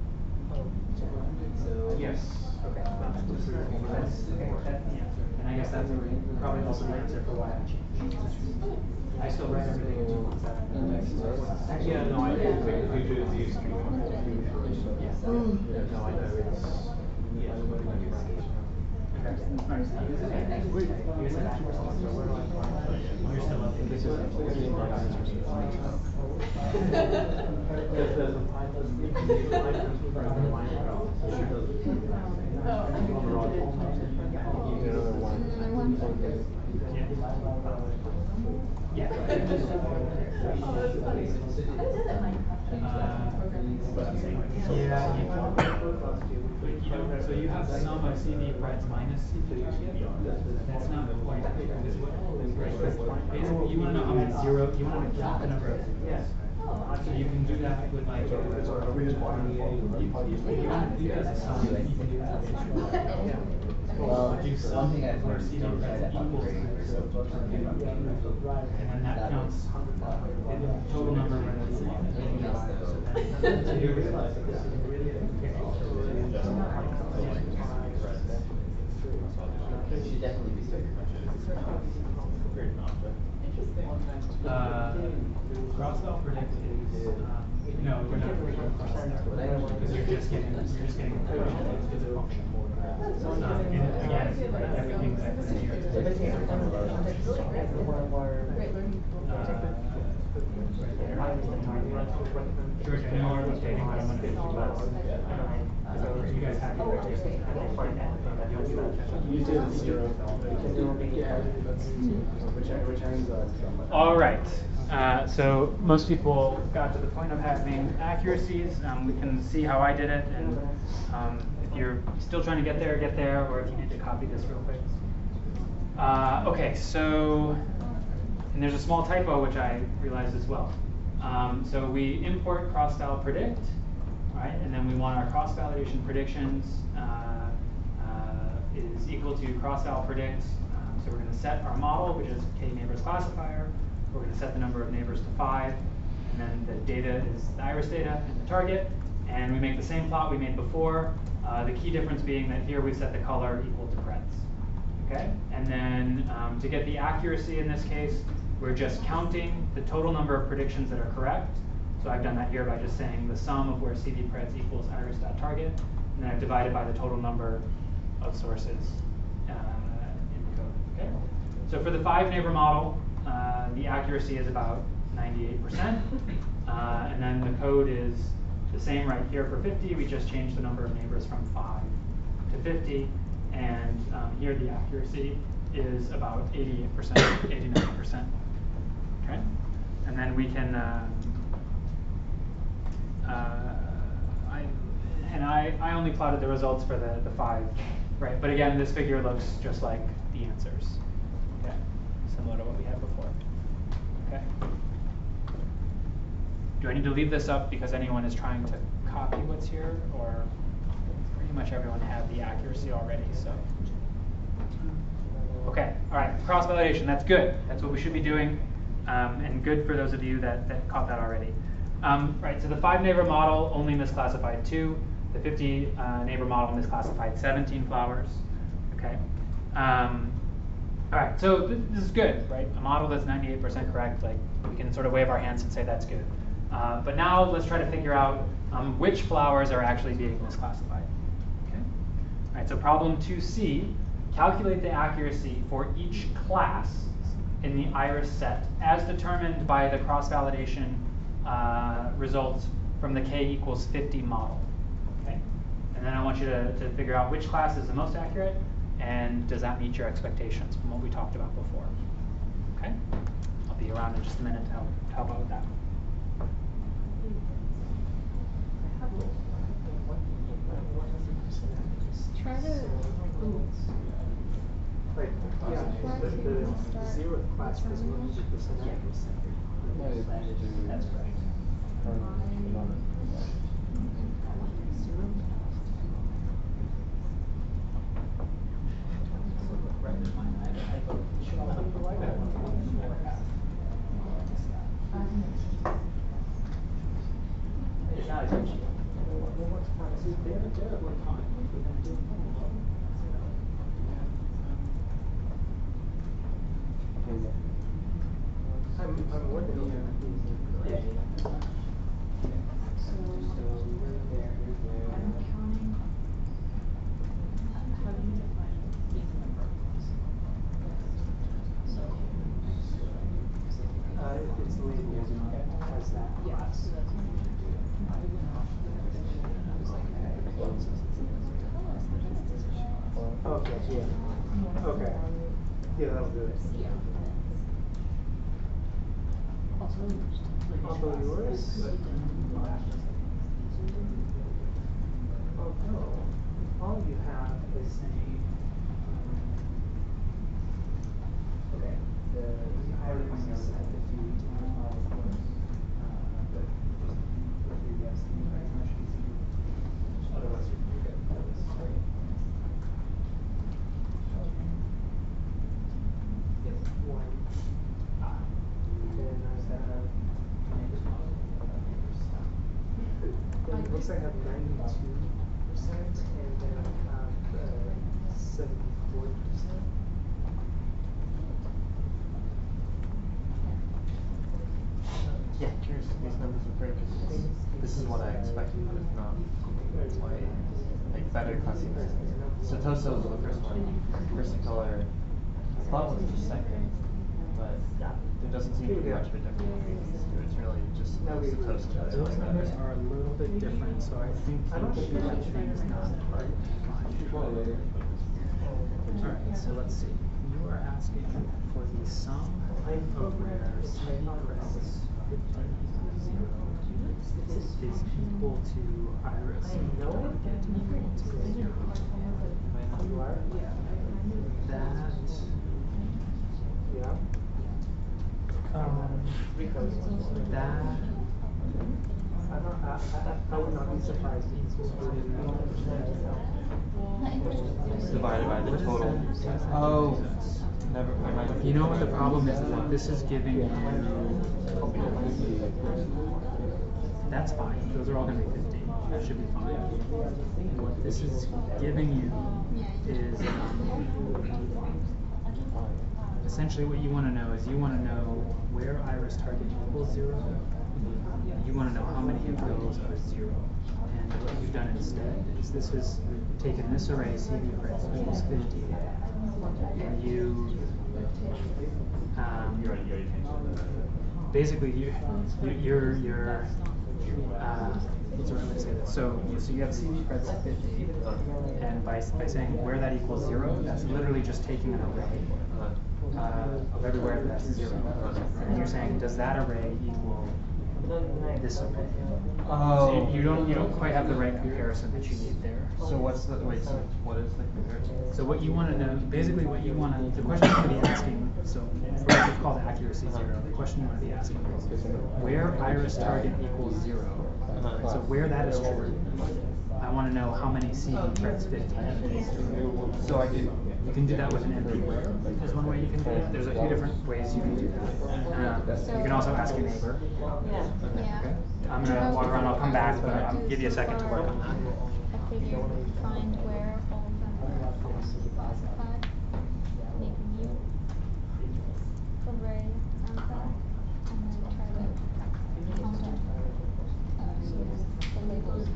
Yes. Okay. That's, okay, that's the answer. And I guess that's probably also the answer for why I changed. I still write everything in two point seven. Yeah, no, I think if you do the stream, Yeah. no, I know it's, yeah. You're still up. This is actually my answer. There's there's a Python, you can use Python for Minecraft, so she does it. Yeah. Oh, that's funny. I did it Minecraft. Uh, yeah. You know, so you have some of C V preds minus C V. That's not quite is what basically you want to know how many zero you want to count the number of zeros. So you can do that with like uh, you, you, you want to do that as a sum, you can do that. Well, Do some one thing I've where learned C V from preds that equals and then that counts the total number of rows. So you realize that this is really should definitely be certain. Uh, cross-val predict is, um, no, we're not doing cross-val because you're just getting, you're just getting the function to the function. Um, and again, everything's at zero. George, I know I was dating, but I'm gonna fifty bucks. So are you guys happy with this? You did zero. Yeah, that's, which, which ends up. All right. Uh, so most people got to the point of having accuracies. Um, we can see how I did it, and um, if you're still trying to get there, get there, or if you need to copy this real quick. Uh, okay, so and there's a small typo which I realized as well. Um, so we import cross-val predict, right, and then we want our cross-validation predictions uh, uh, is equal to cross-val predict. Um, so we're going to set our model, which is k neighbors classifier. We're going to set the number of neighbors to five, and then the data is the iris data and the target. And we make the same plot we made before. Uh, the key difference being that here we set the color equal to preds. Okay, and then um, to get the accuracy in this case, we're just counting the total number of predictions that are correct. So I've done that here by just saying the sum of where C V preds equals iris.target, and then I've divided by the total number of sources uh, in the code. Okay, so for the five neighbor model, uh, the accuracy is about ninety-eight percent, uh, and then the code is the same right here for fifty. We just changed the number of neighbors from five to fifty. And um, here the accuracy is about eighty-eight percent, eighty-nine percent. Okay, and then we can. Uh, uh, I and I I only plotted the results for the the five, right? But again, this figure looks just like the answers. Okay, similar to what we had before. Okay. Do I need to leave this up because anyone is trying to copy what's here, or? Pretty much everyone had the accuracy already, so. Okay, all right, cross-validation, that's good. That's what we should be doing, um, and good for those of you that, that caught that already. Um, right, so the five neighbor model only misclassified two. The fifty uh, neighbor model misclassified seventeen flowers, okay? Um, all right, so th this is good, right? A model that's ninety-eight percent correct, like we can sort of wave our hands and say that's good. Uh, but now let's try to figure out um, which flowers are actually being misclassified. All right, so problem two C, calculate the accuracy for each class in the iris set as determined by the cross-validation uh, results from the k equals fifty model. Okay, and then I want you to, to figure out which class is the most accurate, and does that meet your expectations from what we talked about before. Okay, I'll be around in just a minute to help, to help out with that. Try to. Like, yeah, the, the zero class is one hundred percent accuracy. That's right. I'm, I'm more than open. Yeah, yeah. So, you're there, you're there. I'm counting. Uh, it's linear, has that class. Okay, yeah. Okay. Yeah, that'll do it. Also yours? Oh no. All you have is the okay. The higher point is at fifty uh but with your yes, you very much easy. Otherwise you're good. That was great. Yes, one. Ah. Then I have then it looks like I have ninety-two percent and then I have uh seventy-four percent. Yeah, curious. These numbers are great because this is what I expected, but not quite. Like better classification. Satoso was the first one. Versicolor, I thought was the second, but there doesn't seem to be much of a difference between these two. It's really just Satoso. Those numbers are a little bit different, so I think you should have things not quite fine. Alright, so let's see. You are asking for the sum of where C equals fifty, zero is equal to Iris target equal to zero. You are? That Yeah. um that I'm not, I, I, I would not be surprised if this was really Divided by the total. Oh, never. I might have. you know what the problem is, is that this is giving you that's fine. Those are all gonna be fifty. That should be fine. What this is giving you is um, essentially what you want to know is you want to know where Iris target equals zero. You want to know how many of those are zero. And what you've done instead is this is taken this array C V Crits equals fifty, and you um, basically you, you you're you're uh, what's the right way to say this? So you so you have C V Crits at fifty, and by by saying where that equals zero, that's literally just taking an array uh, of everywhere that's zero, and you're saying does that array equal this array? Oh. So you, you don't you don't quite have the right comparison that you need there. So what's the wait? So what is the comparison? So what you want to know, basically what you want to, the question you want to be asking, so for what we call the accuracy zero, the question you want to be asking is where Iris target equals zero. Uh-huh. So where that is true, I want to know how many C V Crits fifty. So I can. You can do that with an empty where is one way you can do it. There's a few different ways you can do that. Um, you can also ask your neighbor. Yeah. Okay. I'm gonna walk around. I'll come back, but I'll give you a second to work on that. I figured find where all of them are classified, make a new array out of that, and then try to count it. Uh, so the labels.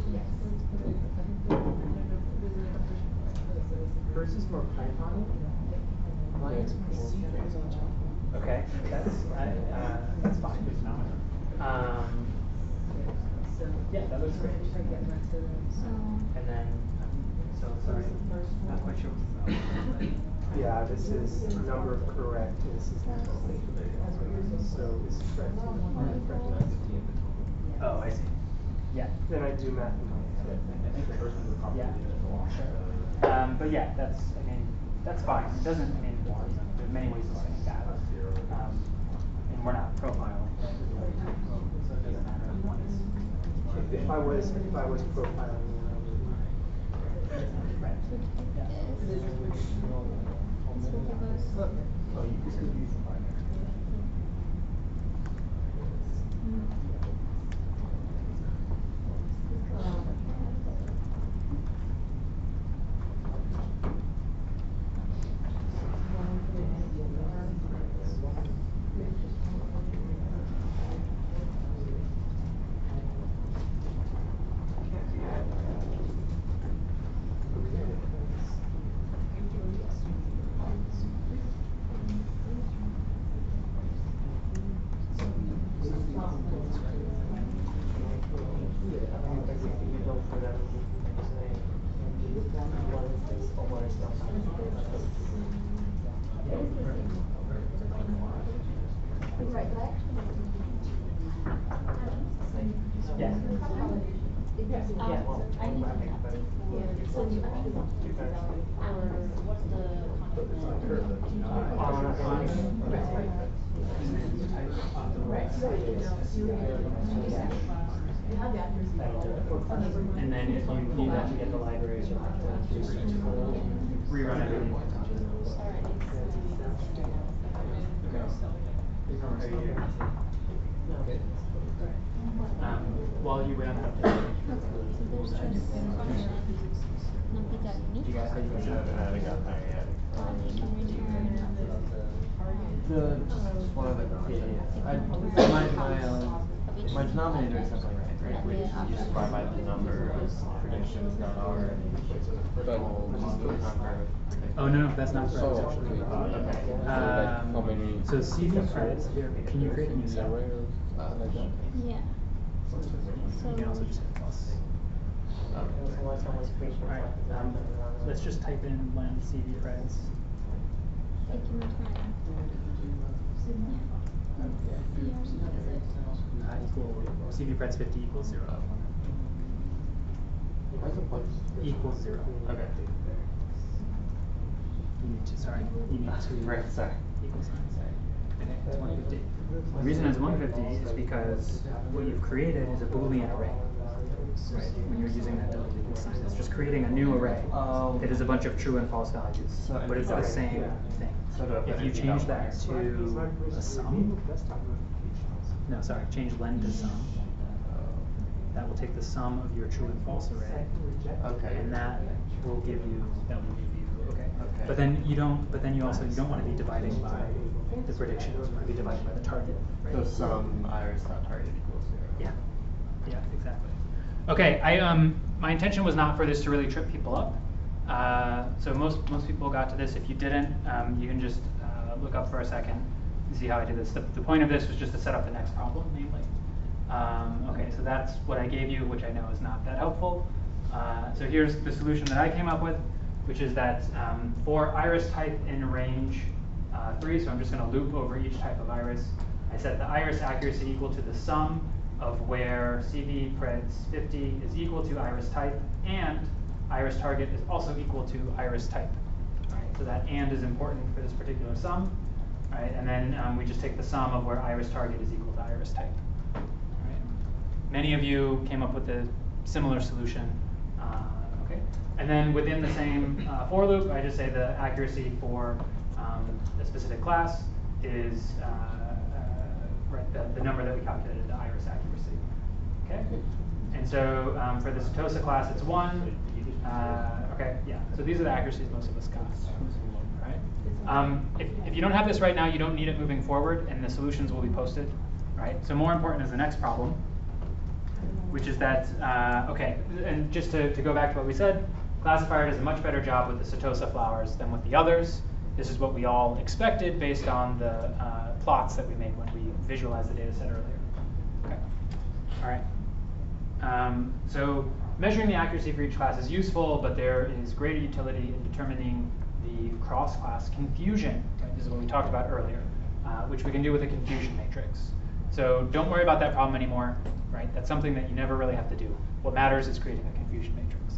Hers is more Python. Mine's more C. Okay, that's I, uh, that's fine. Um, yeah, that looks great. So And then, um, so sorry, not quite sure. what this is about. Yeah, this is number of correct. This is so this is correct. Oh, I see. Yeah. Then I do math in my head. Yeah. Sure. Um, but yeah, that's, I mean, that's fine. It doesn't, I mean, there's many ways to say that. Um, and we're not profiling. So it doesn't matter if one is. If I was, if I was profiling, then I would. Right. Yeah. this will give us. Oh, you can still use the binary. Yeah, well, I I'm need wrapping, an but update for you the still do or all the two thirds. what's the And then if you need that to get the libraries, you'll have to rerun everything. Okay. Um, while you wait on that. You guys, how you guys? haven't got there yet. The, just one other question. I, my, my, um, my denominator is something right, right? Which you just divide by the number of predictions that are, which is the number. Oh, no, no, that's not correct. So, okay. Okay. How Um, many- so C V credits here, can you create a new cell? Uh, like that? Yeah. So You can also just hit plus. And so what's on this page? Alright, um, let's just type in len C V credits. it can return. Uh, equal, C V credits fifty equals zero. Equals zero. Okay. You need to, sorry, you need to. Right, sorry. Equal sign, sorry. Okay, it's one fifty. The reason it's one fifty is because what you've created is a Boolean array. Right, when you're using that double equal sign, it's just creating a new array. Oh. It is a bunch of true and false values, So but it's the okay. same thing. So do I put If you anything change else that on to a sum, no, sorry, change len to sum. That will take the sum of your true and false array. Okay. And that will give you, that will give you, okay. Okay. But then you don't, but then you also, you don't want to be dividing by the predictions, you want to be dividing by the target, right? So some iris dot target equals zero. Yeah, yeah, exactly. Okay, I, um, my intention was not for this to really trip people up. Uh, so most, most people got to this. If you didn't, um, you can just uh, look up for a second and see how I did this. The, the point of this was just to set up the next problem, mainly. Um, okay, so that's what I gave you, which I know is not that helpful. Uh, so here's the solution that I came up with, which is that um, for iris type in range uh, three, so I'm just going to loop over each type of iris, I set the iris accuracy equal to the sum of where C V preds fifty is equal to iris type, and iris target is also equal to iris type. All right, so that and is important for this particular sum. All right, and then um, we just take the sum of where iris target is equal to iris type. All right. Many of you came up with a similar solution. Uh, okay, and then within the same uh, for loop, I just say the accuracy for um, a specific class is uh, uh, right the, the number that we calculated, the iris accuracy. Okay, and so um, for the Setosa class, it's one. Uh, okay, yeah. So these are the accuracies most of us got. Right. Um, if, if you don't have this right now, you don't need it moving forward, and the solutions will be posted. Right. So more important is the next problem, which is that uh, okay. And just to, to go back to what we said, classifier does a much better job with the Setosa flowers than with the others. This is what we all expected based on the uh, plots that we made when we visualized the data set earlier. Okay. All right. Um, so measuring the accuracy for each class is useful, but there is greater utility in determining the cross-class confusion. Right? This is what we talked about earlier, uh, which we can do with a confusion matrix. So don't worry about that problem anymore. Right? That's something that you never really have to do. What matters is creating a confusion matrix.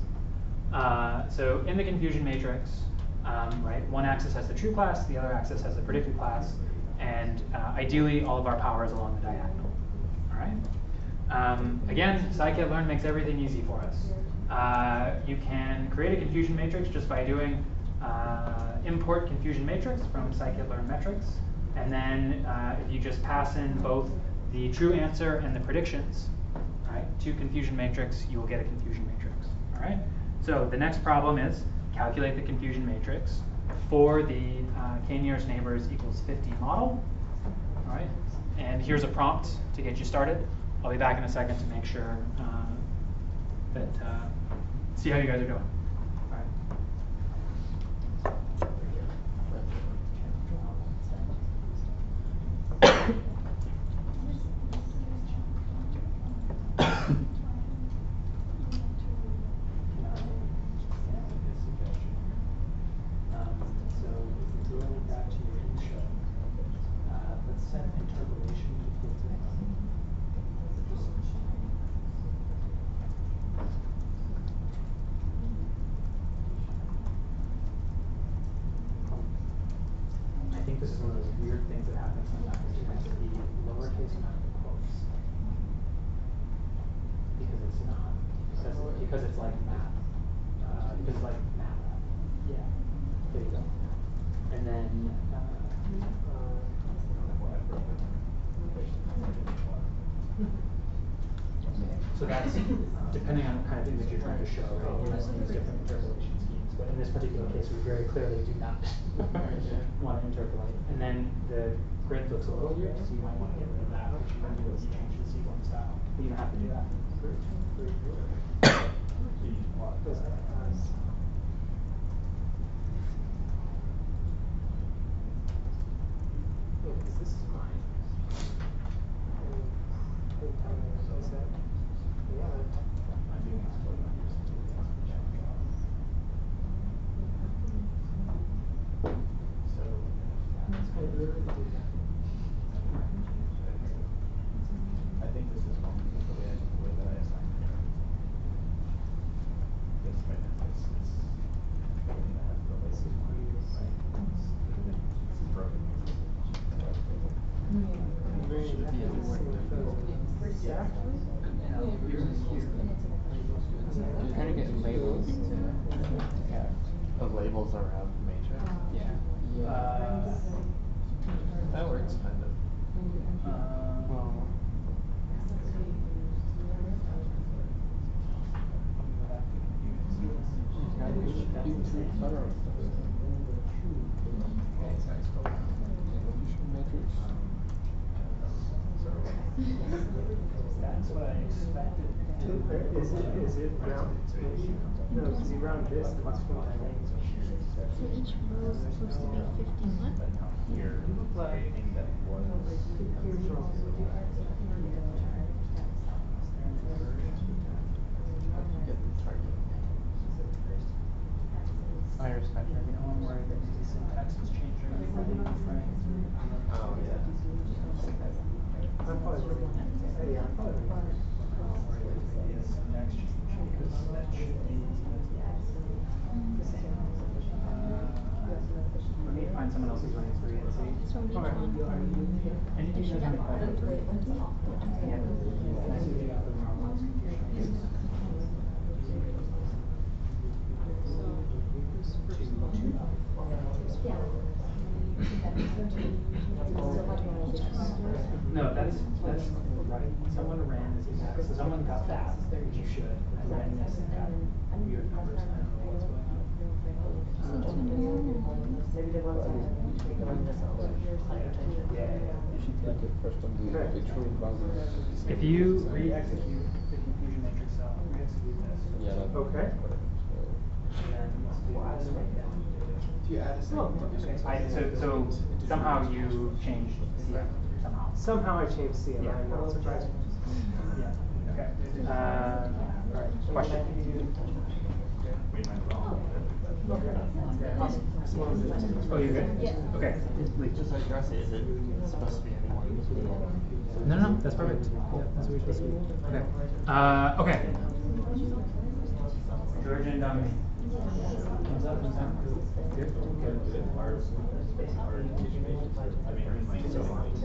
Uh, so in the confusion matrix, um, right, one axis has the true class, the other axis has the predicted class, and uh, ideally all of our power is along the diagonal. All right. Um, again, scikit-learn makes everything easy for us. Uh, you can create a confusion matrix just by doing uh, import confusion matrix from scikit-learn metrics, and then uh, if you just pass in both the true answer and the predictions, right, to confusion matrix, you will get a confusion matrix. All right. So the next problem is calculate the confusion matrix for the uh, k-nearest neighbors equals fifty model. All right. And here's a prompt to get you started. I'll be back in a second to make sure uh, that uh, see how you guys are doing. All right. Um, so if you're going back to your intro, uh, let's set interpolation equal to one. think this is one of those weird things that happens sometimes. You have to be lowercase amount of quotes. Because it's not, because, because it's like math. Uh, because it's like math. Yeah. There you go. And then, uh, so that's depending on the kind of image you're trying to show, right? You might use different interpolation schemes, but in this particular case, we very clearly do not want to interpolate. And then the grid looks a little weird, so you might want to get rid of that, which you can do if you change the sequence style. But you don't have to do that. This is mine. I think this is one because the way I, the way that I assigned it. This right now, it's, it's everything that has the laces, right? It's, it's broken. Should be everywhere. You're kind of getting labels. The labels around the matrix. Yeah. Uh, That works kind of. uh, Well, That's what I expected. Is it, is it round? No, because you round this, the last one. So each row is supposed to be fifty-one? Here, anything that was. Get the target. Iris factor, you know, I'm worried that the syntax is changing. Oh, yeah. I'm probably right. Yeah, I'm probably right. Let me find someone else who's running three and see. So each Okay. one. And you should have a question. Can I see if you have the Marlon's confusion? No, that's, that's right. Someone ran this exact, so someone got that, you should, and ran this and got weird numbers, and I don't know what's going on. Maybe the ones that we go in this order, hypertension. Yeah, yeah, you should take it first on the, the true value. If you re-execute the confusion matrix cell, re-execute this. Yeah, that, Okay. And then let's do this right down. Do you add a second? I, so, so somehow you changed C M somehow. Somehow I changed C M, Yeah. I'm not surprised. Yeah, okay. Uh, all right, question. Oh, you're good? Yeah. Okay. Like, just like Darcy, is it supposed to be anyone? No, no, no, that's perfect. Yeah, that's what you're supposed to be. Okay. Uh, okay. George and Dominique. What's up? What's up? Good? Good. Our, our teaching agents, I mean, like, so,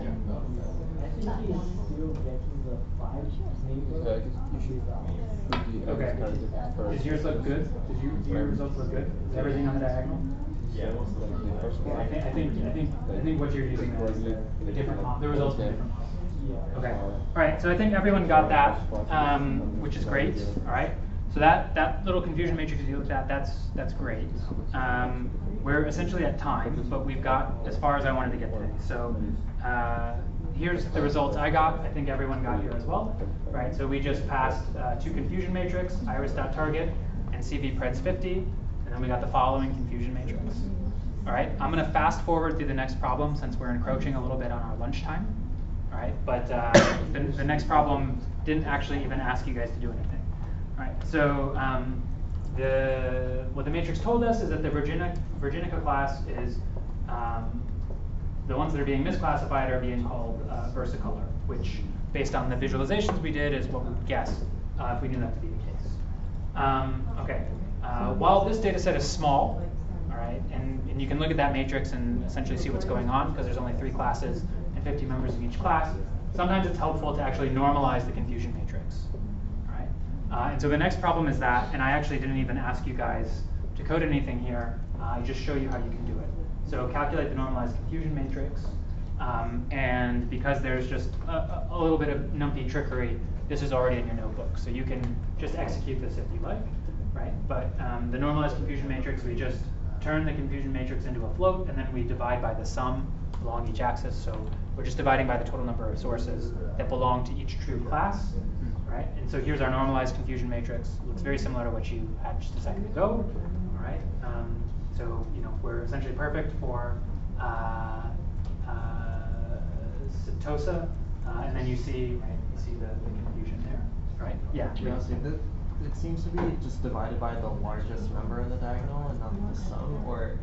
uh, you should put the Okay. target first. Does yours look good? Did you, do your results look good? Is everything on the diagonal? yeah, Like the first Yeah, I one. think, I think, I think, I think what you're using is the, the different, mo- the results from different models. Okay. All right. So I think everyone got that, um, which is great. All right. So that that little confusion matrix you looked at, that's that's great. Um, we're essentially at time, but we've got as far as I wanted to get today. So uh, here's the results I got. I think everyone got here as well. Right. So we just passed uh, two confusion matrix, iris.target, and C V preds fifty, and then we got the following confusion matrix. All right. I'm going to fast forward through the next problem since we're encroaching a little bit on our lunchtime. All right. But uh, the, the next problem didn't actually even ask you guys to do anything. All right, so um, the, what the matrix told us is that the Virginica, Virginica class is, um, the ones that are being misclassified are being called uh, versicolor, which based on the visualizations we did is what we would guess uh, if we knew that to be the case. Um, okay, uh, while this data set is small, all right, and and you can look at that matrix and essentially see what's going on because there's only three classes and fifty members in each class. Sometimes it's helpful to actually normalize the confusion matrix. All right? Uh, and so the next problem is that, and I actually didn't even ask you guys to code anything here. Uh, I just show you how you can do it. So calculate the normalized confusion matrix. Um, and because there's just a, a little bit of NumPy trickery, this is already in your notebook. So you can just execute this if you like, right? But um, the normalized confusion matrix, we just turn the confusion matrix into a float, and then we divide by the sum along each axis. So we're just dividing by the total number of sources that belong to each true class, right? And so here's our normalized confusion matrix. It looks very similar to what you had just a second ago, all right? Um, so you know we're essentially perfect for uh, uh, Setosa, uh, and then you see, right? You see the, the confusion there, right? Yeah. Yeah. See, the, it seems to be just divided by the largest member in the diagonal and not the sum, or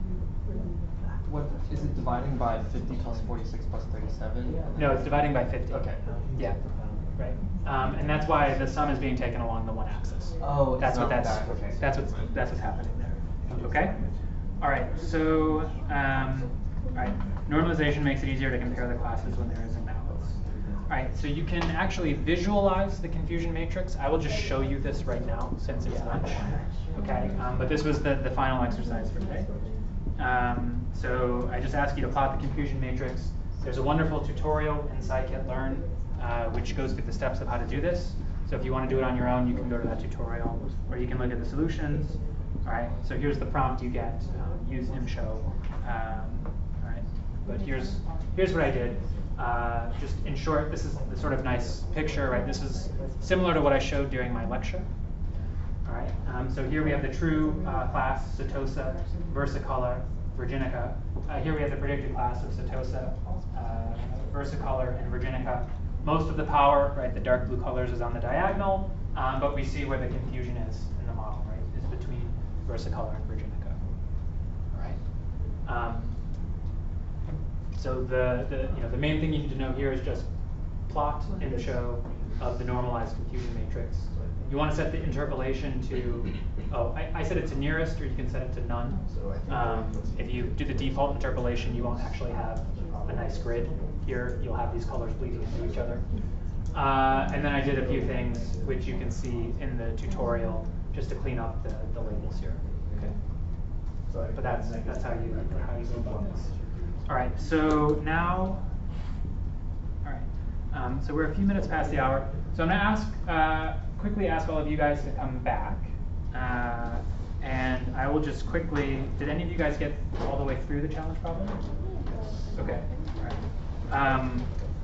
what is it dividing by fifty plus forty-six plus thirty-seven? No, it's dividing by fifty. Okay. Yeah. Right. Um, and that's why the sum is being taken along the one axis. Oh, it's that's what not that's that. Okay. that's what's that's what's happening there. Okay. All right. So, um, all right. Normalization makes it easier to compare the classes when there is imbalance. All right. So you can actually visualize the confusion matrix. I will just show you this right now since it's lunch. Okay. Um, but this was the the final exercise for today. Um, so I just ask you to plot the confusion matrix. There's a wonderful tutorial in scikit-learn uh, which goes through the steps of how to do this. So if you want to do it on your own, you can go to that tutorial, or you can look at the solutions. All right. So here's the prompt you get: um, use imshow. Um, all right. But here's here's what I did. Uh, just in short, this is the sort of nice picture, right? This is similar to what I showed during my lecture. All right. Um, so here we have the true uh, class, Setosa, Versicolor, Virginica. Uh, here we have the predicted class of Setosa, uh, Versicolor, and Virginica. Most of the power, right, the dark blue colors is on the diagonal, um, but we see where the confusion is in the model, right? It's between Versicolor and Virginica. All right. Um, so the, the you know the main thing you need to know here is just plot and show of the normalized confusion matrix. You want to set the interpolation to, oh, I, I set it to nearest, or you can set it to none. Um, if you do the default interpolation, you won't actually have a nice grid here. You'll have these colors bleeding into each other. Uh, and then I did a few things which you can see in the tutorial just to clean up the, the labels here. Okay. But that's that's how you how you go about this. All right. So now, all right. Um, so we're a few minutes past the hour. So I'm going to ask. Uh, quickly ask all of you guys to come back, uh, and I will just quickly, did any of you guys get all the way through the challenge problem? Okay, all right. Um,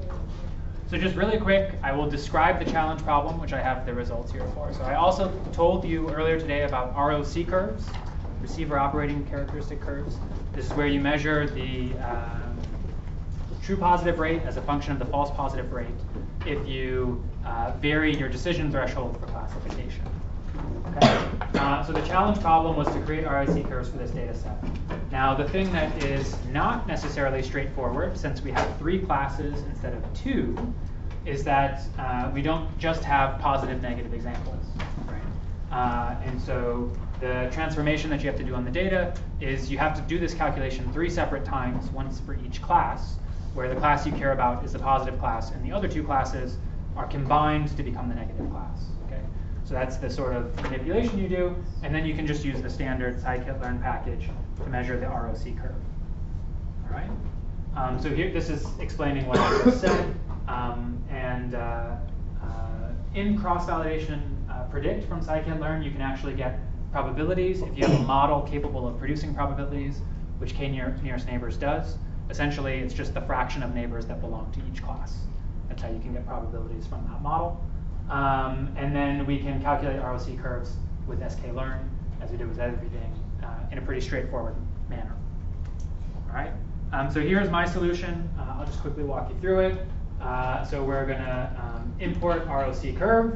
so just really quick, I will describe the challenge problem, which I have the results here for. So I also told you earlier today about R O C curves, receiver operating characteristic curves. This is where you measure the um, true positive rate as a function of the false positive rate if you uh, vary your decision threshold for classification. Okay? Uh, so the challenge problem was to create R O C curves for this data set. Now the thing that is not necessarily straightforward, since we have three classes instead of two, is that uh, we don't just have positive negative examples. Right? Uh, and so the transformation that you have to do on the data is you have to do this calculation three separate times, once for each class, where the class you care about is the positive class, and the other two classes are combined to become the negative class. Okay, so that's the sort of manipulation you do, and then you can just use the standard scikit-learn package to measure the R O C curve. All right. Um, so here, this is explaining what I just said, um, and uh, uh, in cross-validation uh, predict from scikit-learn, you can actually get probabilities if you have a model capable of producing probabilities, which k-nearest neighbors does. Essentially, it's just the fraction of neighbors that belong to each class. That's how you can get probabilities from that model. Um, and then we can calculate R O C curves with sklearn, as we did with everything, uh, in a pretty straightforward manner. All right. Um, so here's my solution. Uh, I'll just quickly walk you through it. Uh, so we're going to um, import R O C curve,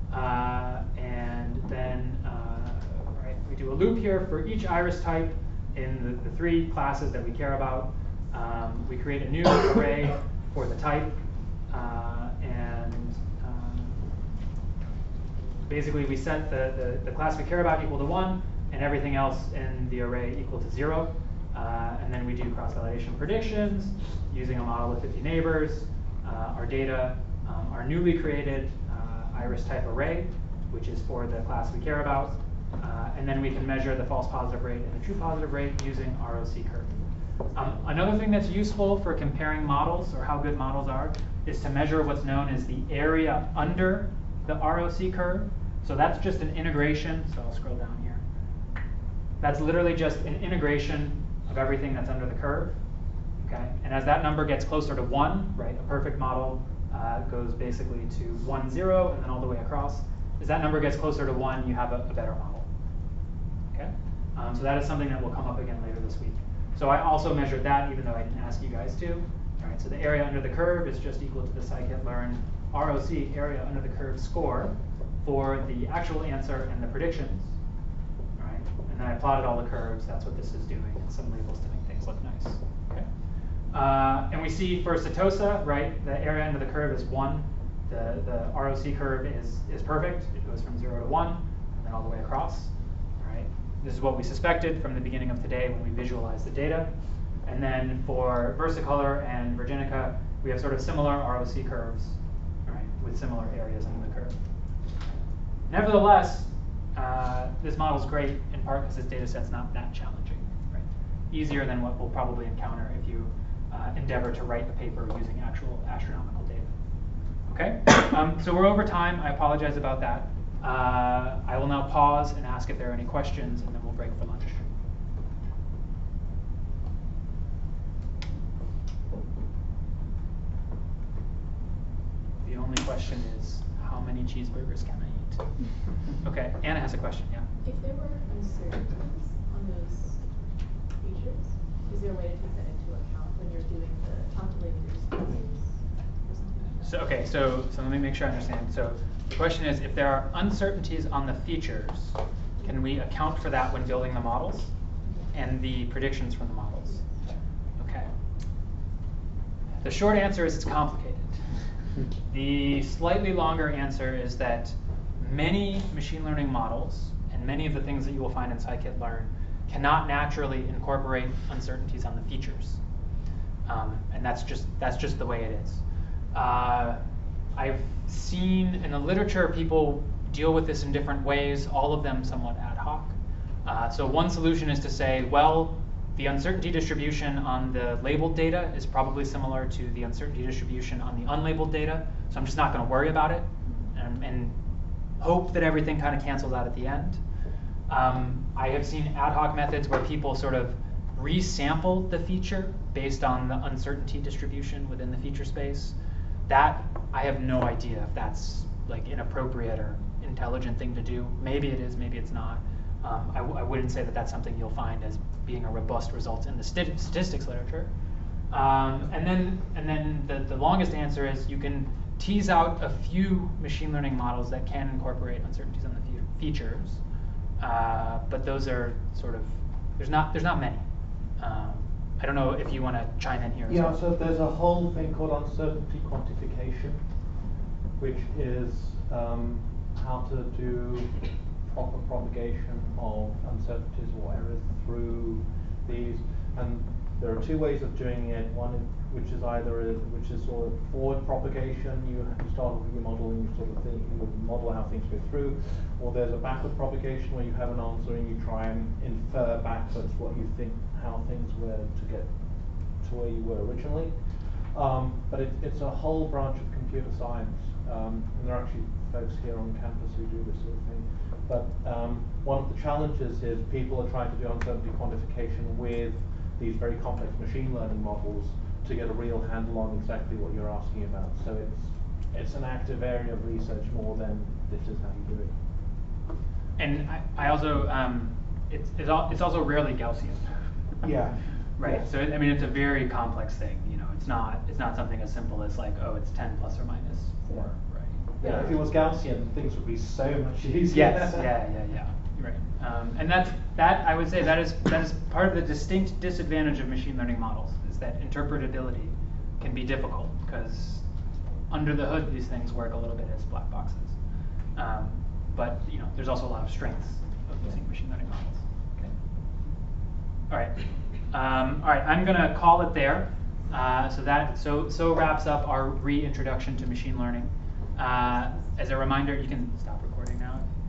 uh, and then uh, right, we do a loop here for each iris type in the, the three classes that we care about. Um, we create a new array for the type, uh, and um, basically we set the, the, the class we care about equal to one, and everything else in the array equal to zero. Uh, and then we do cross-validation predictions using a model with fifty neighbors. Uh, our data, um, our newly created uh, iris type array, which is for the class we care about. Uh, and then we can measure the false positive rate and the true positive rate using R O C curve. Um, another thing that's useful for comparing models, or how good models are, is to measure what's known as the area under the R O C curve. So that's just an integration. So I'll scroll down here. That's literally just an integration of everything that's under the curve. Okay? And as that number gets closer to one, right, a perfect model uh, goes basically to one, zero, and then all the way across. As that number gets closer to one, you have a, a better model. Okay? Um, so that is something that will come up again later this week. So I also measured that, even though I didn't ask you guys to. All right, so the area under the curve is just equal to the scikit-learn R O C, area under the curve score, for the actual answer and the predictions. All right, and then I plotted all the curves. That's what this is doing, and some labels to make things look nice. Okay. Uh, and we see for Setosa, right, the area under the curve is one. The, the R O C curve is, is perfect. It goes from zero to one, and then all the way across. All right. This is what we suspected from the beginning of today when we visualized the data. And then for Versicolor and Virginica, we have sort of similar R O C curves, all right, with similar areas under the curve. Nevertheless, uh, this model is great in part because this data set's not that challenging, right? Easier than what we'll probably encounter if you uh, endeavor to write a paper using actual astronomical data. Okay, um, so we're over time. I apologize about that. Uh, I will now pause and ask if there are any questions, and then we'll break for lunch. The only question is, how many cheeseburgers can I eat? Okay, Anna has a question, yeah. If there were uncertainties on those features, is there a way to take that into account when you're doing the calculating the responses or something like that? So, okay, so, so let me make sure I understand. So the question is, if there are uncertainties on the features, can we account for that when building the models and the predictions from the models? Okay. The short answer is it's complicated. The slightly longer answer is that many machine learning models and many of the things that you will find in scikit-learn cannot naturally incorporate uncertainties on the features. Um, and that's just, that's just the way it is. Uh, I've seen in the literature people deal with this in different ways, all of them somewhat ad hoc. Uh, so one solution is to say, well, the uncertainty distribution on the labeled data is probably similar to the uncertainty distribution on the unlabeled data, so I'm just not going to worry about it and, and hope that everything kind of cancels out at the end. Um, I have seen ad hoc methods where people sort of resample the feature based on the uncertainty distribution within the feature space. That, I have no idea if that's like inappropriate or intelligent thing to do. Maybe it is, maybe it's not. Um, I, w I wouldn't say that that's something you'll find as being a robust result in the st statistics literature. Um, and then, and then the, the longest answer is you can tease out a few machine learning models that can incorporate uncertainties on the fe features, uh, but those are sort of, there's not, there's not many. Um, I don't know if you want to chime in here. Yeah, well. so there's a whole thing called uncertainty quantification, which is um, how to do proper propagation of uncertainties or errors through these. And there are two ways of doing it. One is, which is either a, which is sort of forward propagation. You, you start with your model and you sort of think you would model how things go through. Or there's a backward propagation where you have an answer and you try and infer backwards what you think how things were to get to where you were originally. Um, but it, it's a whole branch of computer science, um, and there are actually folks here on campus who do this sort of thing. But um, one of the challenges is people are trying to do uncertainty quantification with these very complex machine learning models to get a real handle on exactly what you're asking about. So it's it's an active area of research more than this is how you do it. And I, I also, um, it's, it's, al it's also rarely Gaussian. Yeah. Right. Yeah. So I mean, it's a very complex thing. You know, it's not it's not something as simple as like, oh, it's ten plus or minus four. Right. Yeah. If it was Gaussian, things would be so much easier. Yes. Yeah. Yeah. Yeah. Right. Um, and that's that. I would say that is that is part of the distinct disadvantage of machine learning models is that interpretability can be difficult because under the hood these things work a little bit as black boxes. Um, but you know, there's also a lot of strengths of using machine learning models. Okay. All right. Um, all right, I'm gonna call it there. Uh, so that so so wraps up our reintroduction to machine learning. Uh, as a reminder, you can stop recording now.